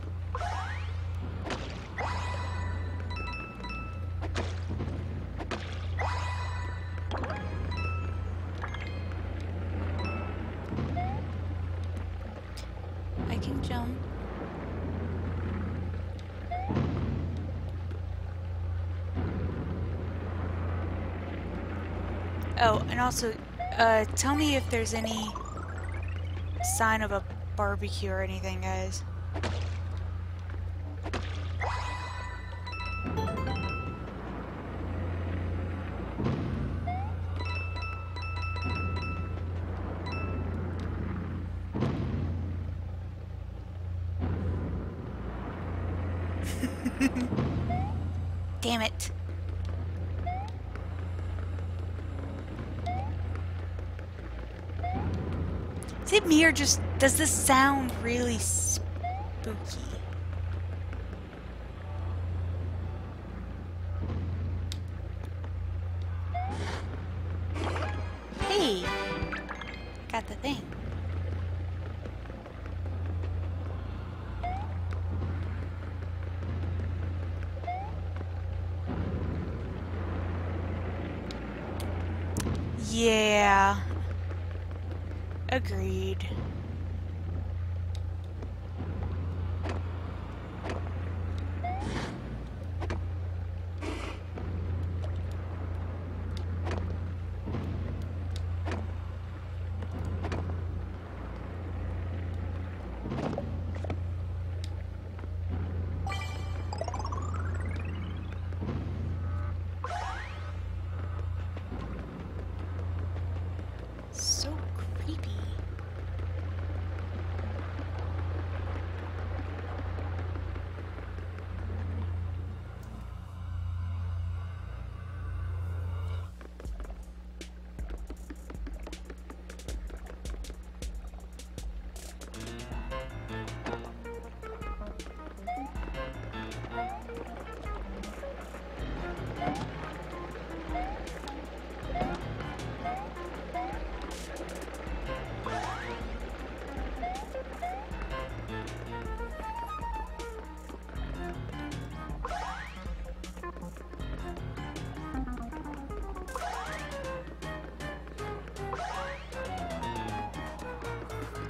I can jump. Oh, and also, uh, tell me if there's any sign of a barbecue or anything, guys. Damn it. Is it me or just does this sound really spooky? Hey, got the thing. Yeah. Agreed.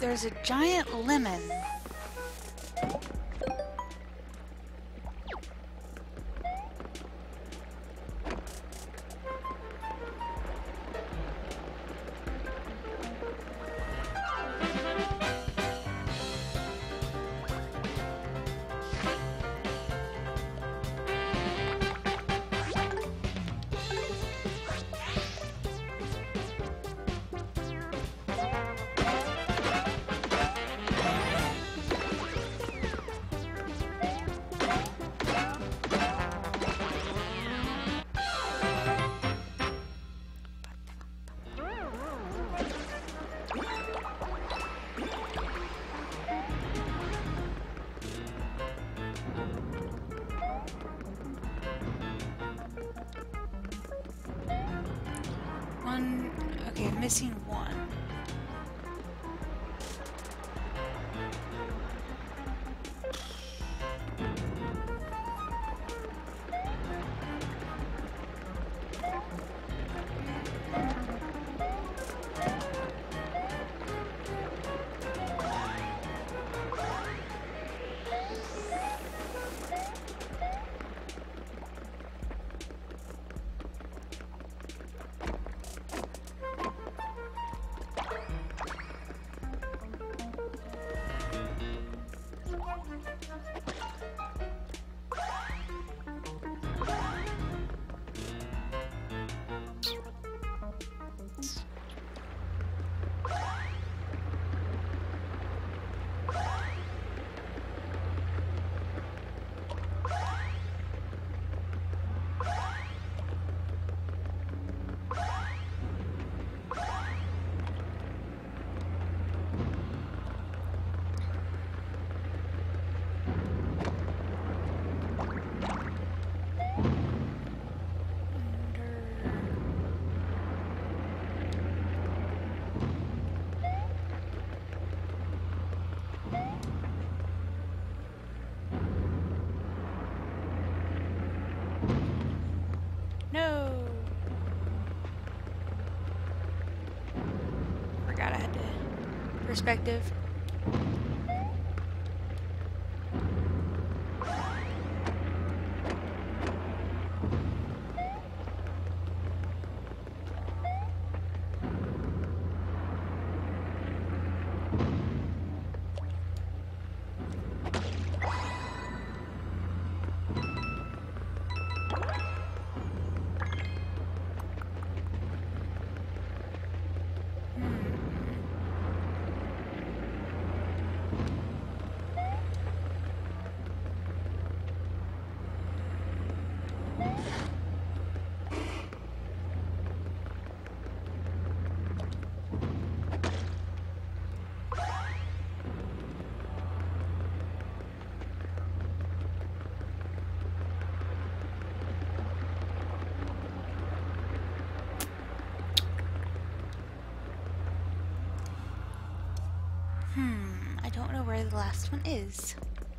there's a giant lemon. One, okay, I'm missing one. No! Forgot I had to perspective. Hmm, I don't know where the last one is.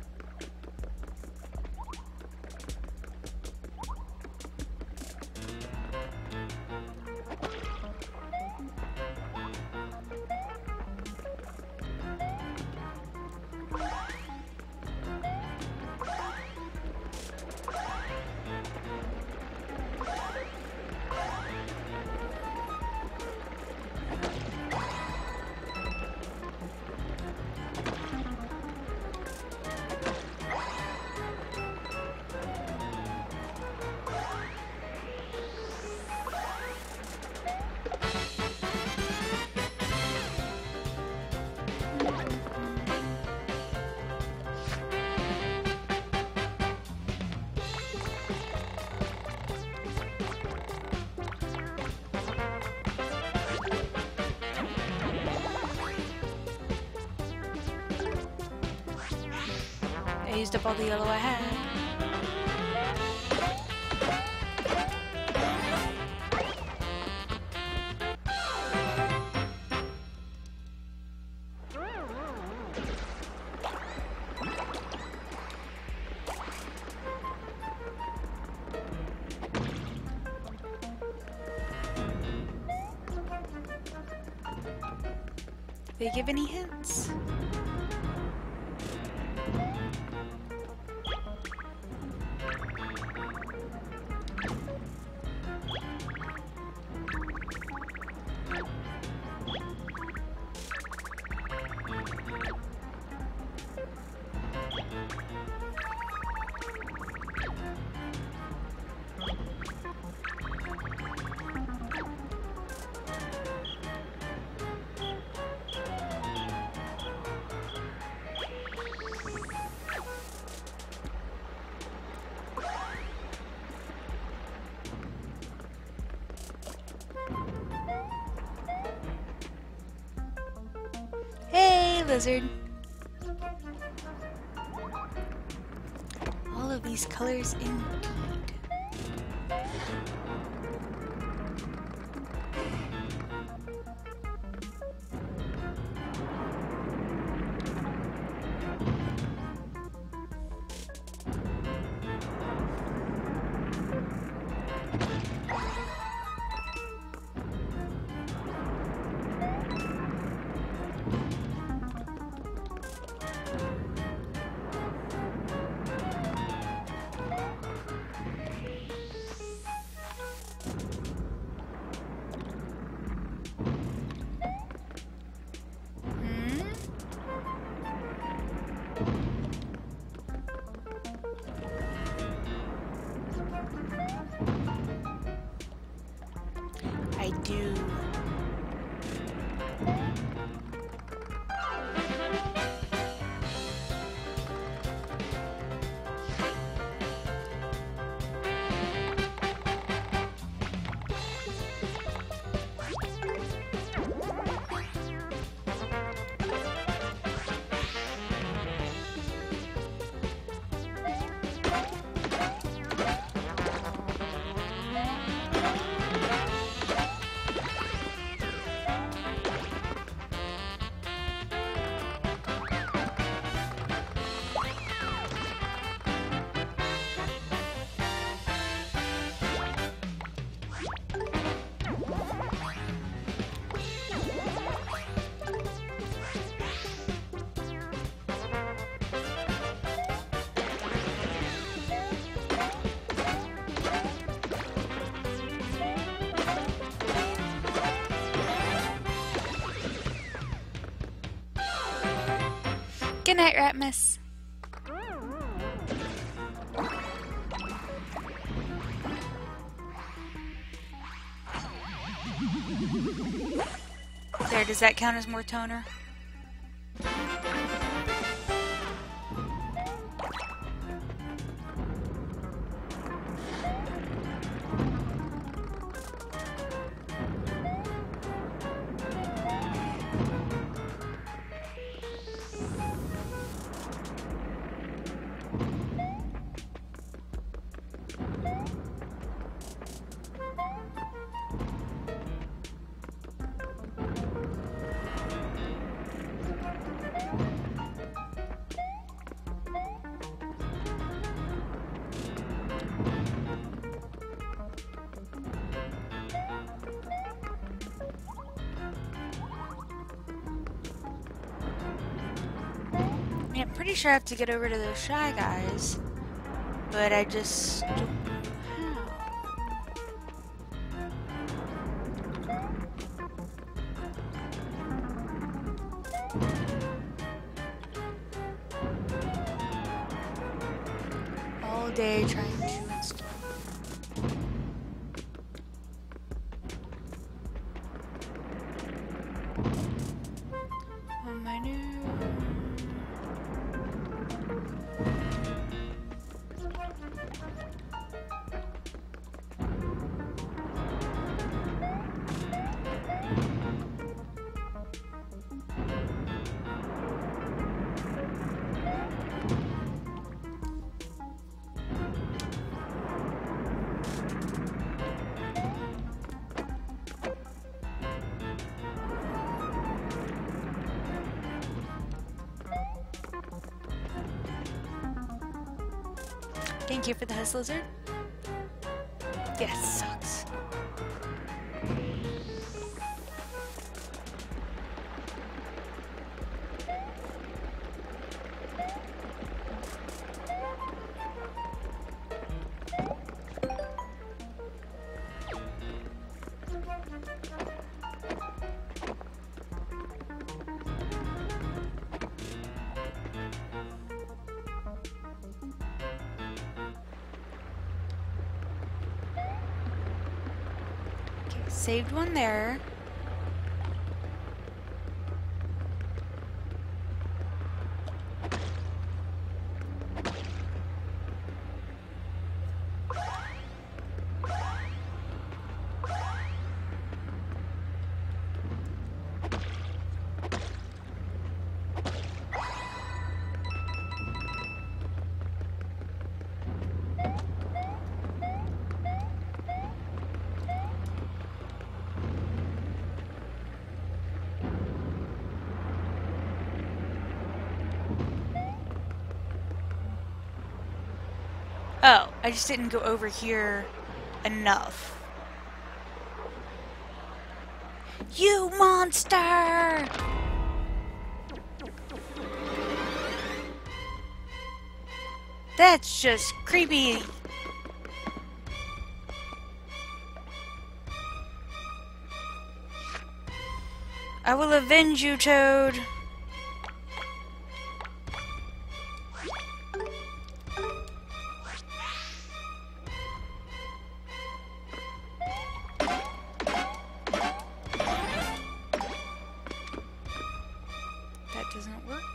I used up all the yellow I had. They give any hints? Hey, lizard. All of these colors indeed. I do. Good night, Ratmus. There, does that count as more toner? Yeah, I'm pretty sure I have to get over to those Shy Guys, but I just don't know how. All day trying to install. On my new. Thank you for the Hus Lizard. Yes, sucks. Oh, Saved one there. Oh, I just didn't go over here enough. You monster! That's just creepy. I will avenge you, Toad. That doesn't work.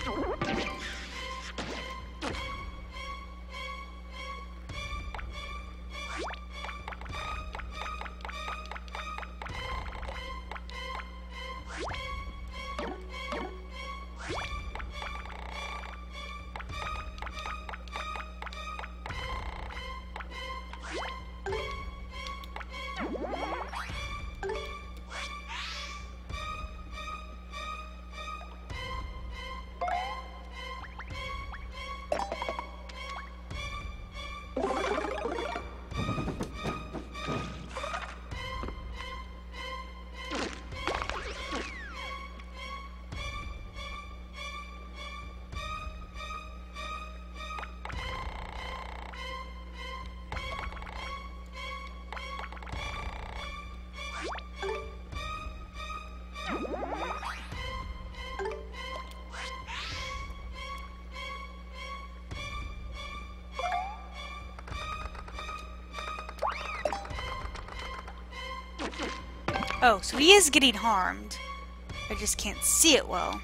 Oh, so he is getting harmed. I just can't see it well.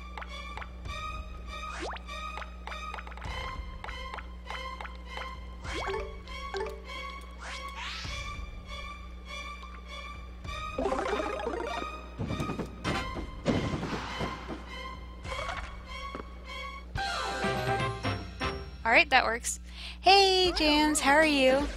Alright, that works. Hey, Jams, how are you?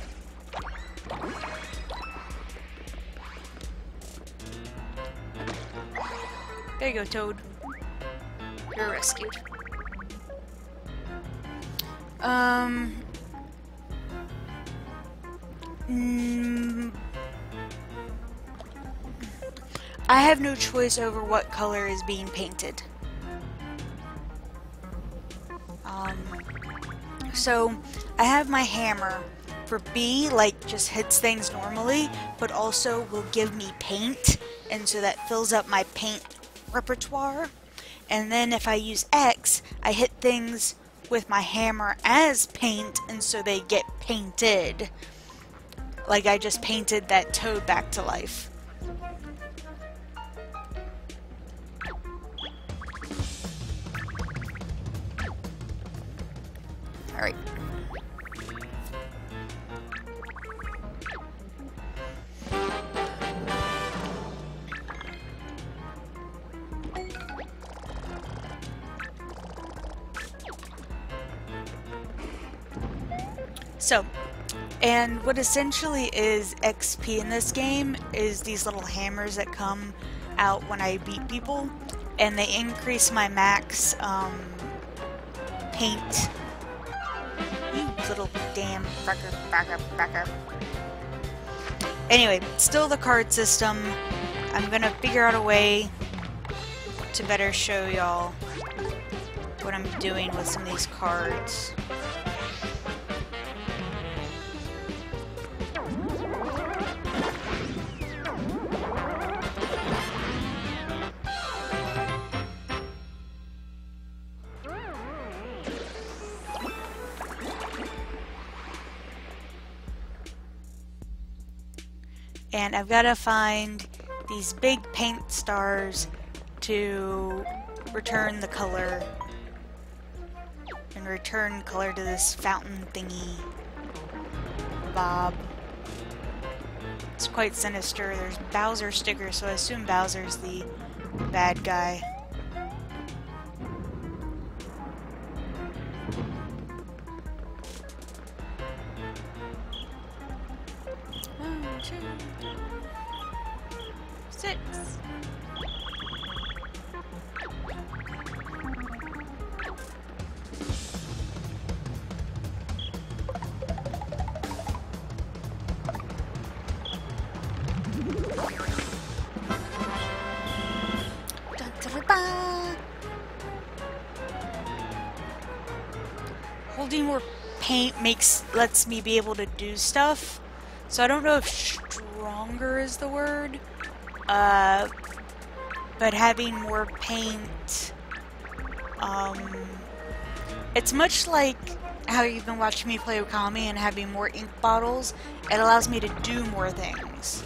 There you go, Toad. You're rescued. Um... Mm, I have no choice over what color is being painted. Um... So, I have my hammer. For B, like, just hits things normally, but also will give me paint, and so that fills up my paint repertoire. And then if I use X, I hit things with my hammer as paint, and so they get painted. Like I just painted that Toad back to life. Alright. So, and what essentially is X P in this game is these little hammers that come out when I beat people, and they increase my max um, paint. You little damn fracker, fracker, fracker. Anyway, still the card system. I'm gonna figure out a way to better show y'all what I'm doing with some of these cards. And I've got to find these big paint stars to return the color. And return color to this fountain thingy. Bob. It's quite sinister. There's Bowser stickers, so I assume Bowser's the bad guy. One, two, six. Holding more paint makes lets me be able to do stuff. So I don't know if stronger is the word. Uh, but having more paint, um, it's much like how you've been watching me play Okami and having more ink bottles. It allows me to do more things.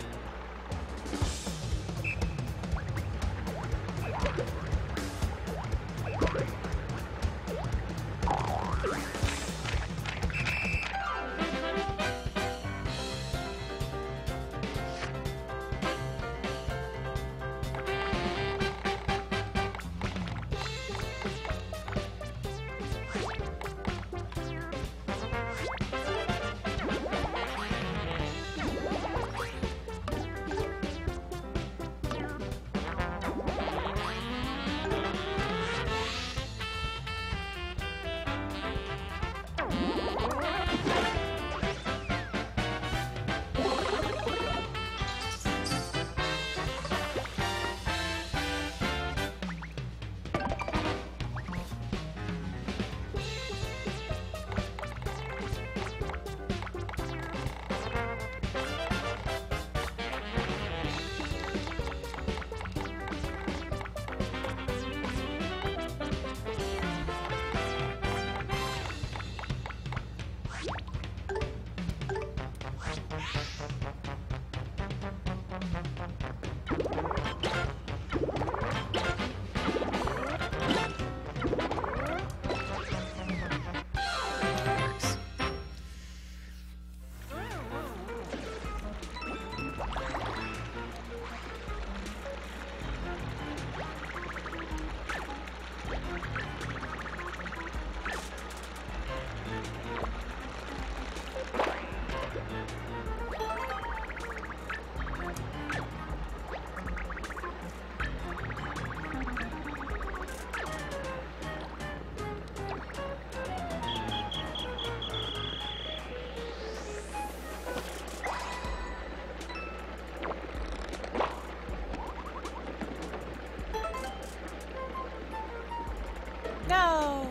No!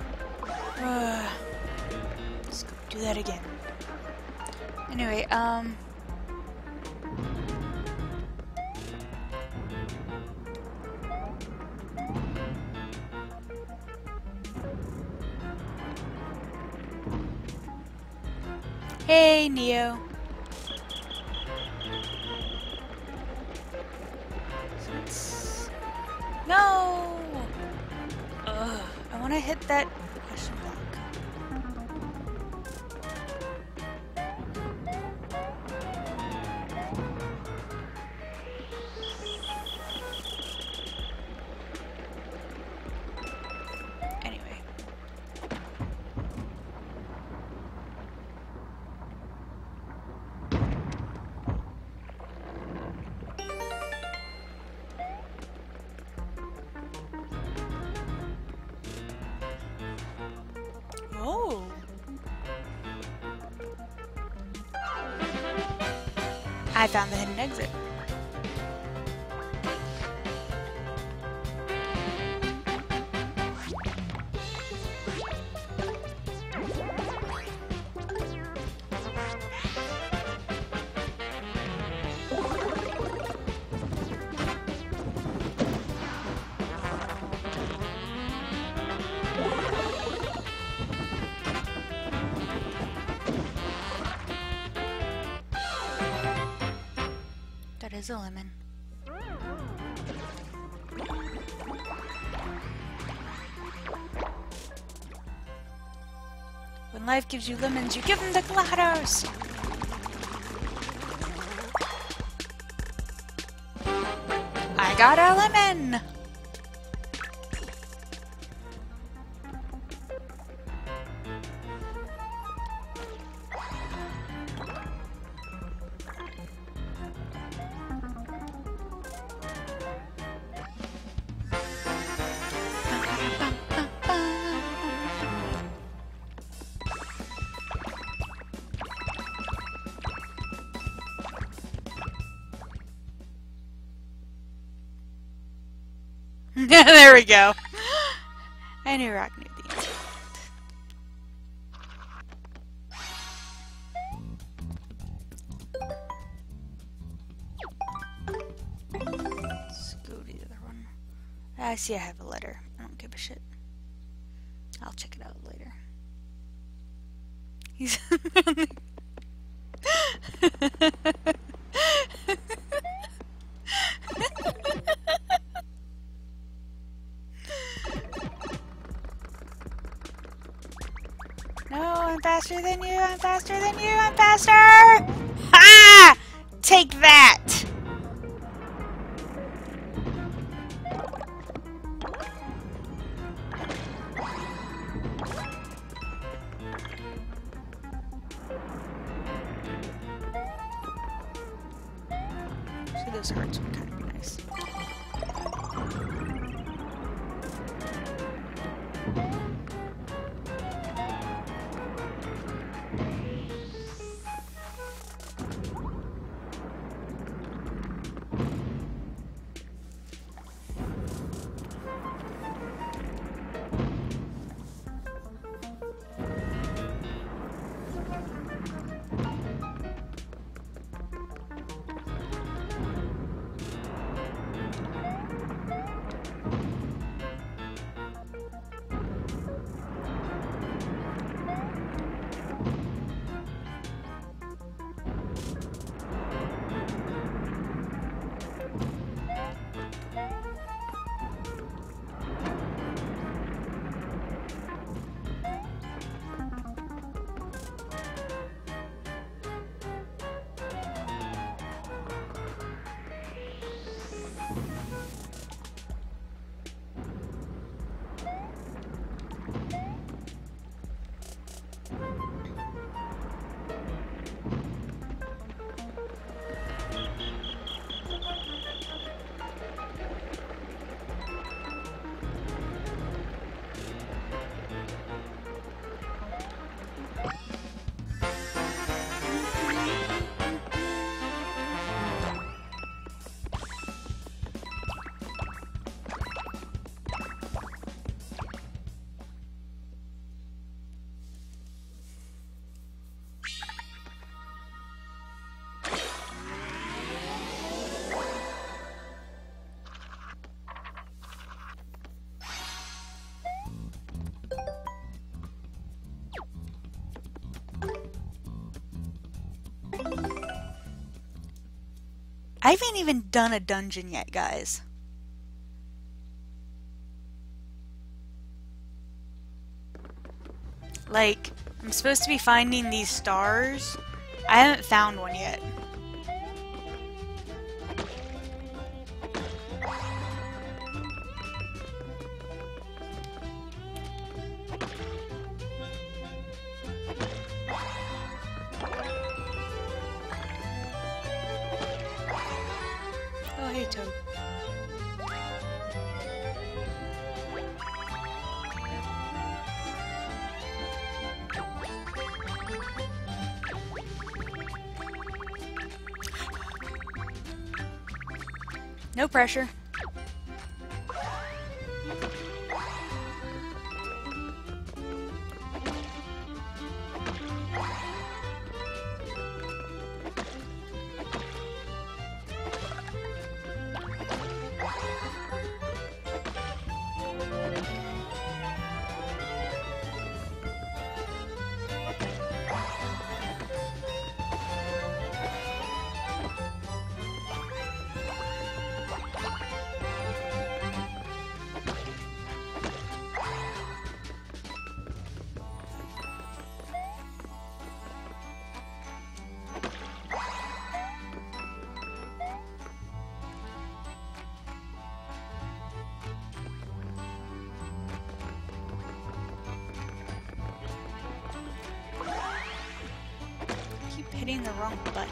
Uh, let's go do that again. Anyway, um... Hey, Neo. No! Ugh, I want to hit that question block. Anyway. Oh. I found the hidden exit. There's a lemon. When life gives you lemons, you give them to GLaDOS! I got a lemon! There we go. I knew Rock knew the answer. Let's go to the other one. I see I have a letter. I don't give a shit. I'll check it out later. He's No, I'm faster than you, I'm faster than you, I'm faster! Ha! Take that! See, those hearts would kind of be nice. I haven't even done a dungeon yet, guys. Like, I'm supposed to be finding these stars. I haven't found one yet. Oh, hey, Toad. No pressure. hitting the wrong button.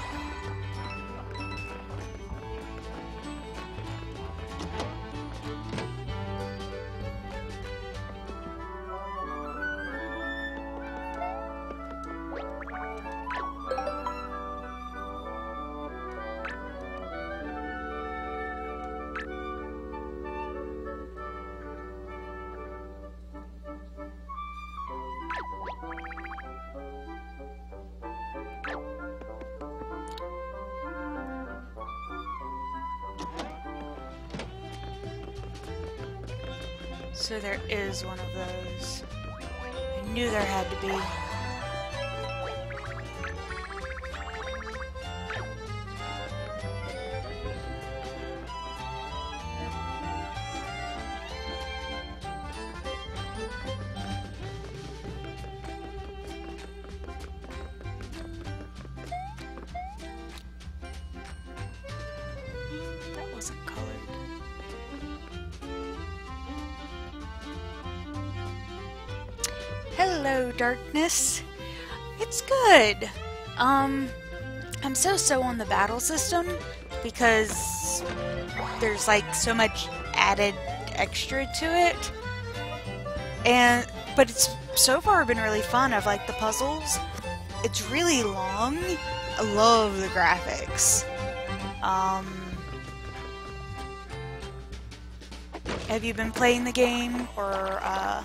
So there is one of those. I knew there had to be. That wasn't colored. Hello, darkness. It's good. Um, I'm so-so on the battle system because there's like so much added extra to it. And but it's so far been really fun. I've liked the puzzles. It's really long. I love the graphics. Um, have you been playing the game or uh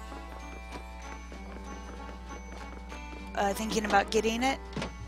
Uh, thinking about getting it?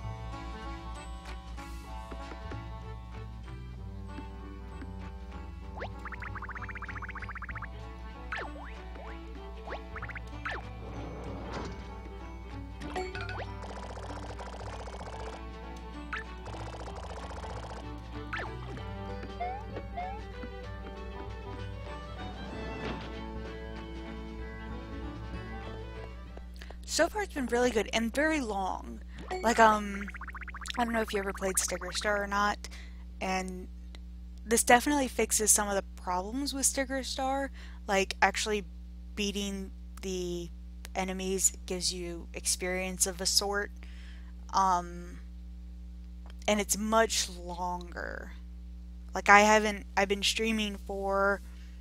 So far it's been really good and very long. Like, um, I don't know if you ever played Sticker Star or not, and this definitely fixes some of the problems with Sticker Star. Like, actually beating the enemies gives you experience of a sort, um, and it's much longer. Like, I haven't, I've been streaming for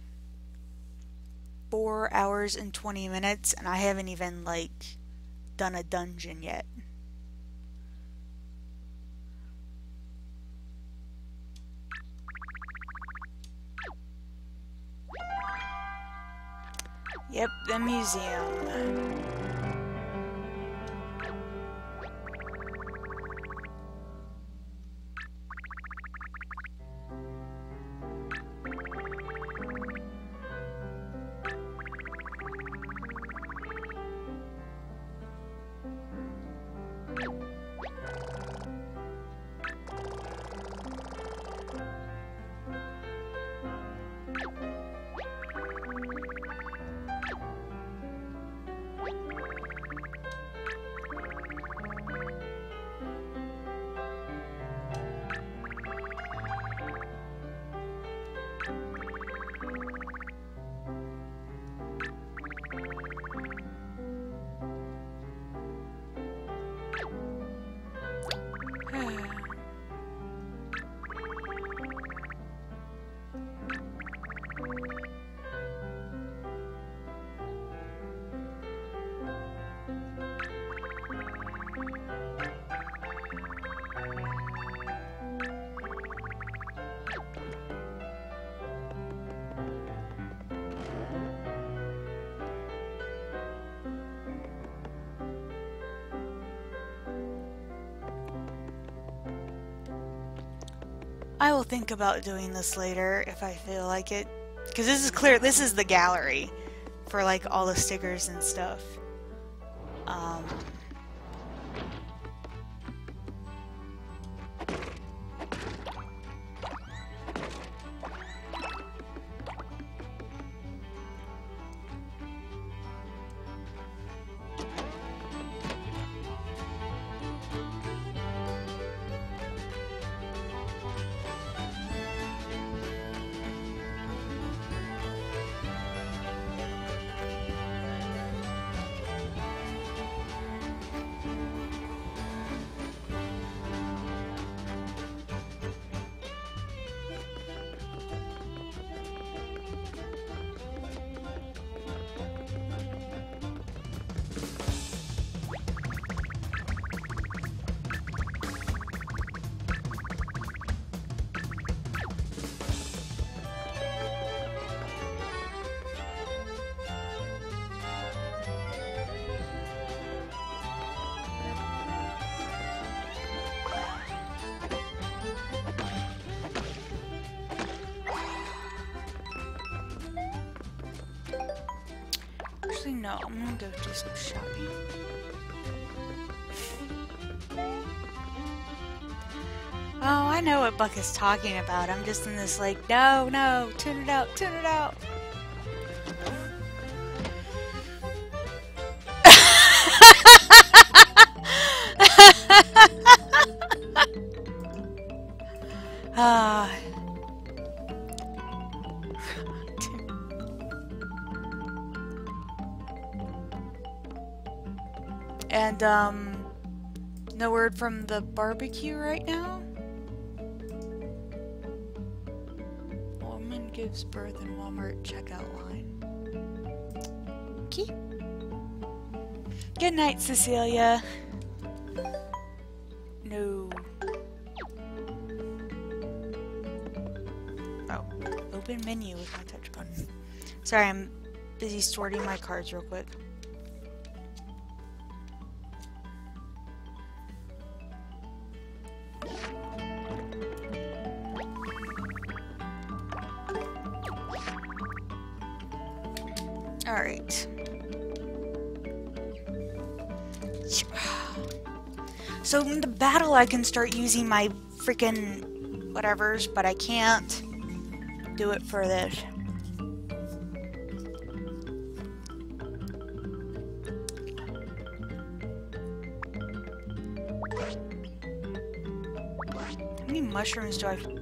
four hours and twenty minutes, and I haven't even, like, done a dungeon yet. Yep, the museum. I will think about doing this later if I feel like it, because this is clear, this is the gallery for like all the stickers and stuff. Um, Actually, no. I'm gonna go do some shopping. Oh, I know what Buck is talking about. I'm just in this like, no, no, tune it out, tune it out. Ah. And, um, no word from the barbecue right now? Woman gives birth in Walmart checkout line. Okay. Good night, Cecilia. No. Oh, open menu with my touch button. Sorry, I'm busy sorting my cards real quick. Alright. So in the battle I can start using my freaking whatevers, but I can't do it for this. How many mushrooms do I have?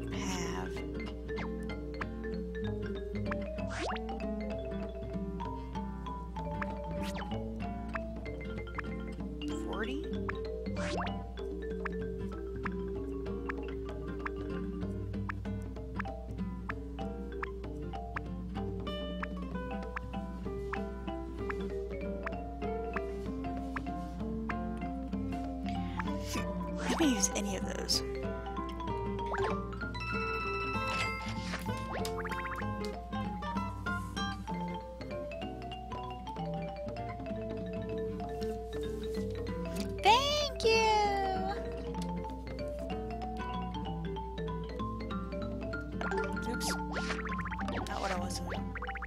forty? I haven't used any of those. Thank you! Oops. Not what I was doing.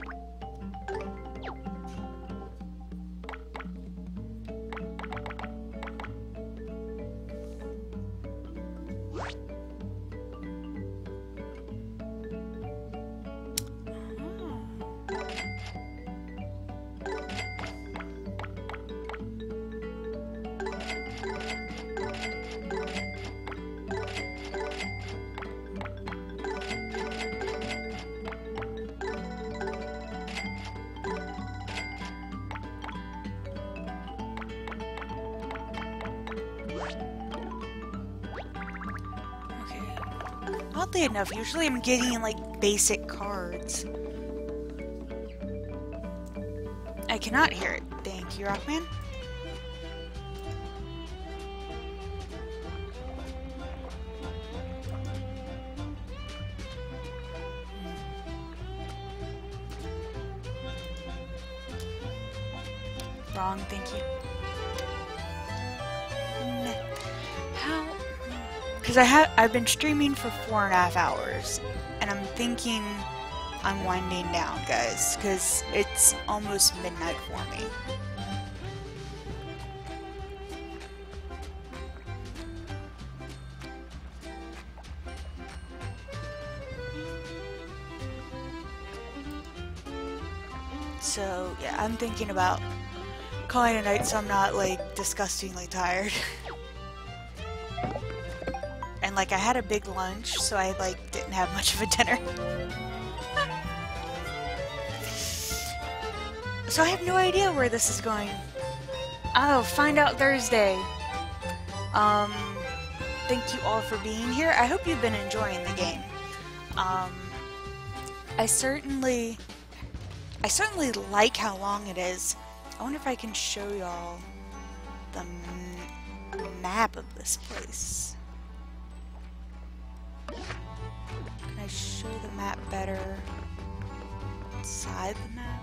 Oddly enough, usually I'm getting like basic cards. I cannot hear it. Thank you, Rockman. Wrong, thank you. How? Because I have I've been streaming for four and a half hours, and I'm thinking I'm winding down, guys, because it's almost midnight for me. So yeah, I'm thinking about calling it a night so I'm not like disgustingly tired. And like I had a big lunch, so I like didn't have much of a dinner. So I have no idea where this is going. Oh, find out Thursday. Um, thank you all for being here. I hope you've been enjoying the game. Um, I certainly, I certainly like how long it is. I wonder if I can show y'all the m map of this place. Can I show the map better inside the map?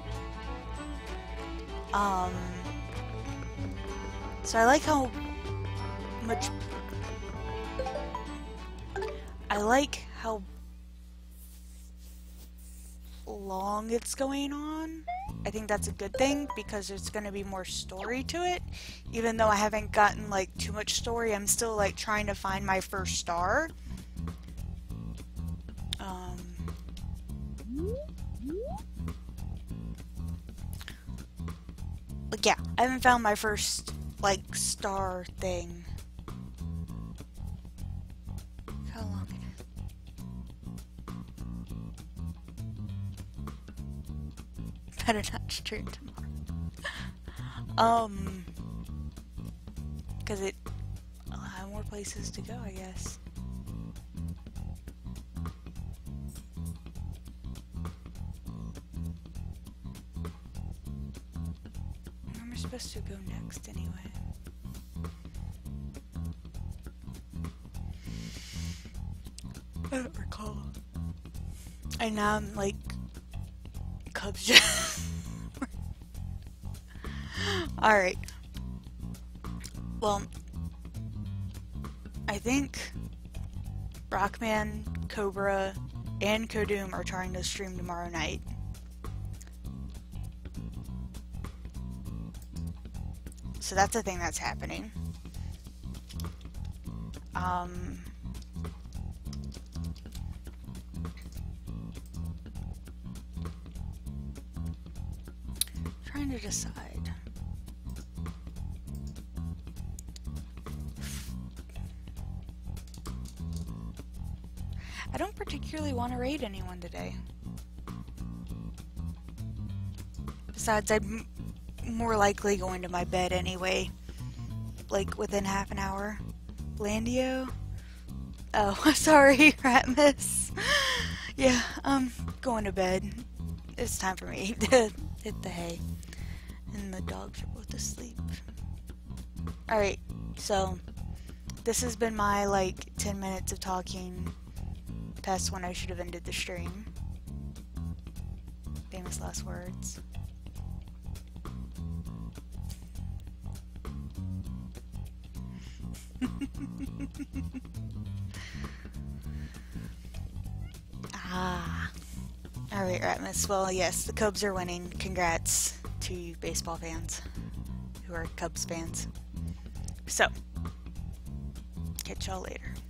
Um, so I like how much, I like how long it's going on. I think that's a good thing because there's going to be more story to it. Even though I haven't gotten like too much story, I'm still like trying to find my first star. Um, like yeah, I haven't found my first like star thing. How long it is? Better not stream tomorrow. um, because it, I'll have more places to go, I guess. Where am I supposed to go next, anyway? I don't recall. And now I'm like Cubs just alright. Well, I think Rockman, Cobra, and Kodoom are trying to stream tomorrow night. So that's a thing that's happening. Um... Trying to decide. I don't particularly want to raid anyone today. Besides, I'm more likely going to my bed anyway. Like within half an hour. Landio? Oh, sorry, Ratmus. Yeah, I'm going to bed. It's time for me to hit the hay. And the dogs are both asleep. Alright, so this has been my like ten minutes of talking past when I should have ended the stream. Famous last words. Ah. Alright, Ratmus. Well, yes, the Cubs are winning. Congrats to you baseball fans who are Cubs fans. So, catch y'all later.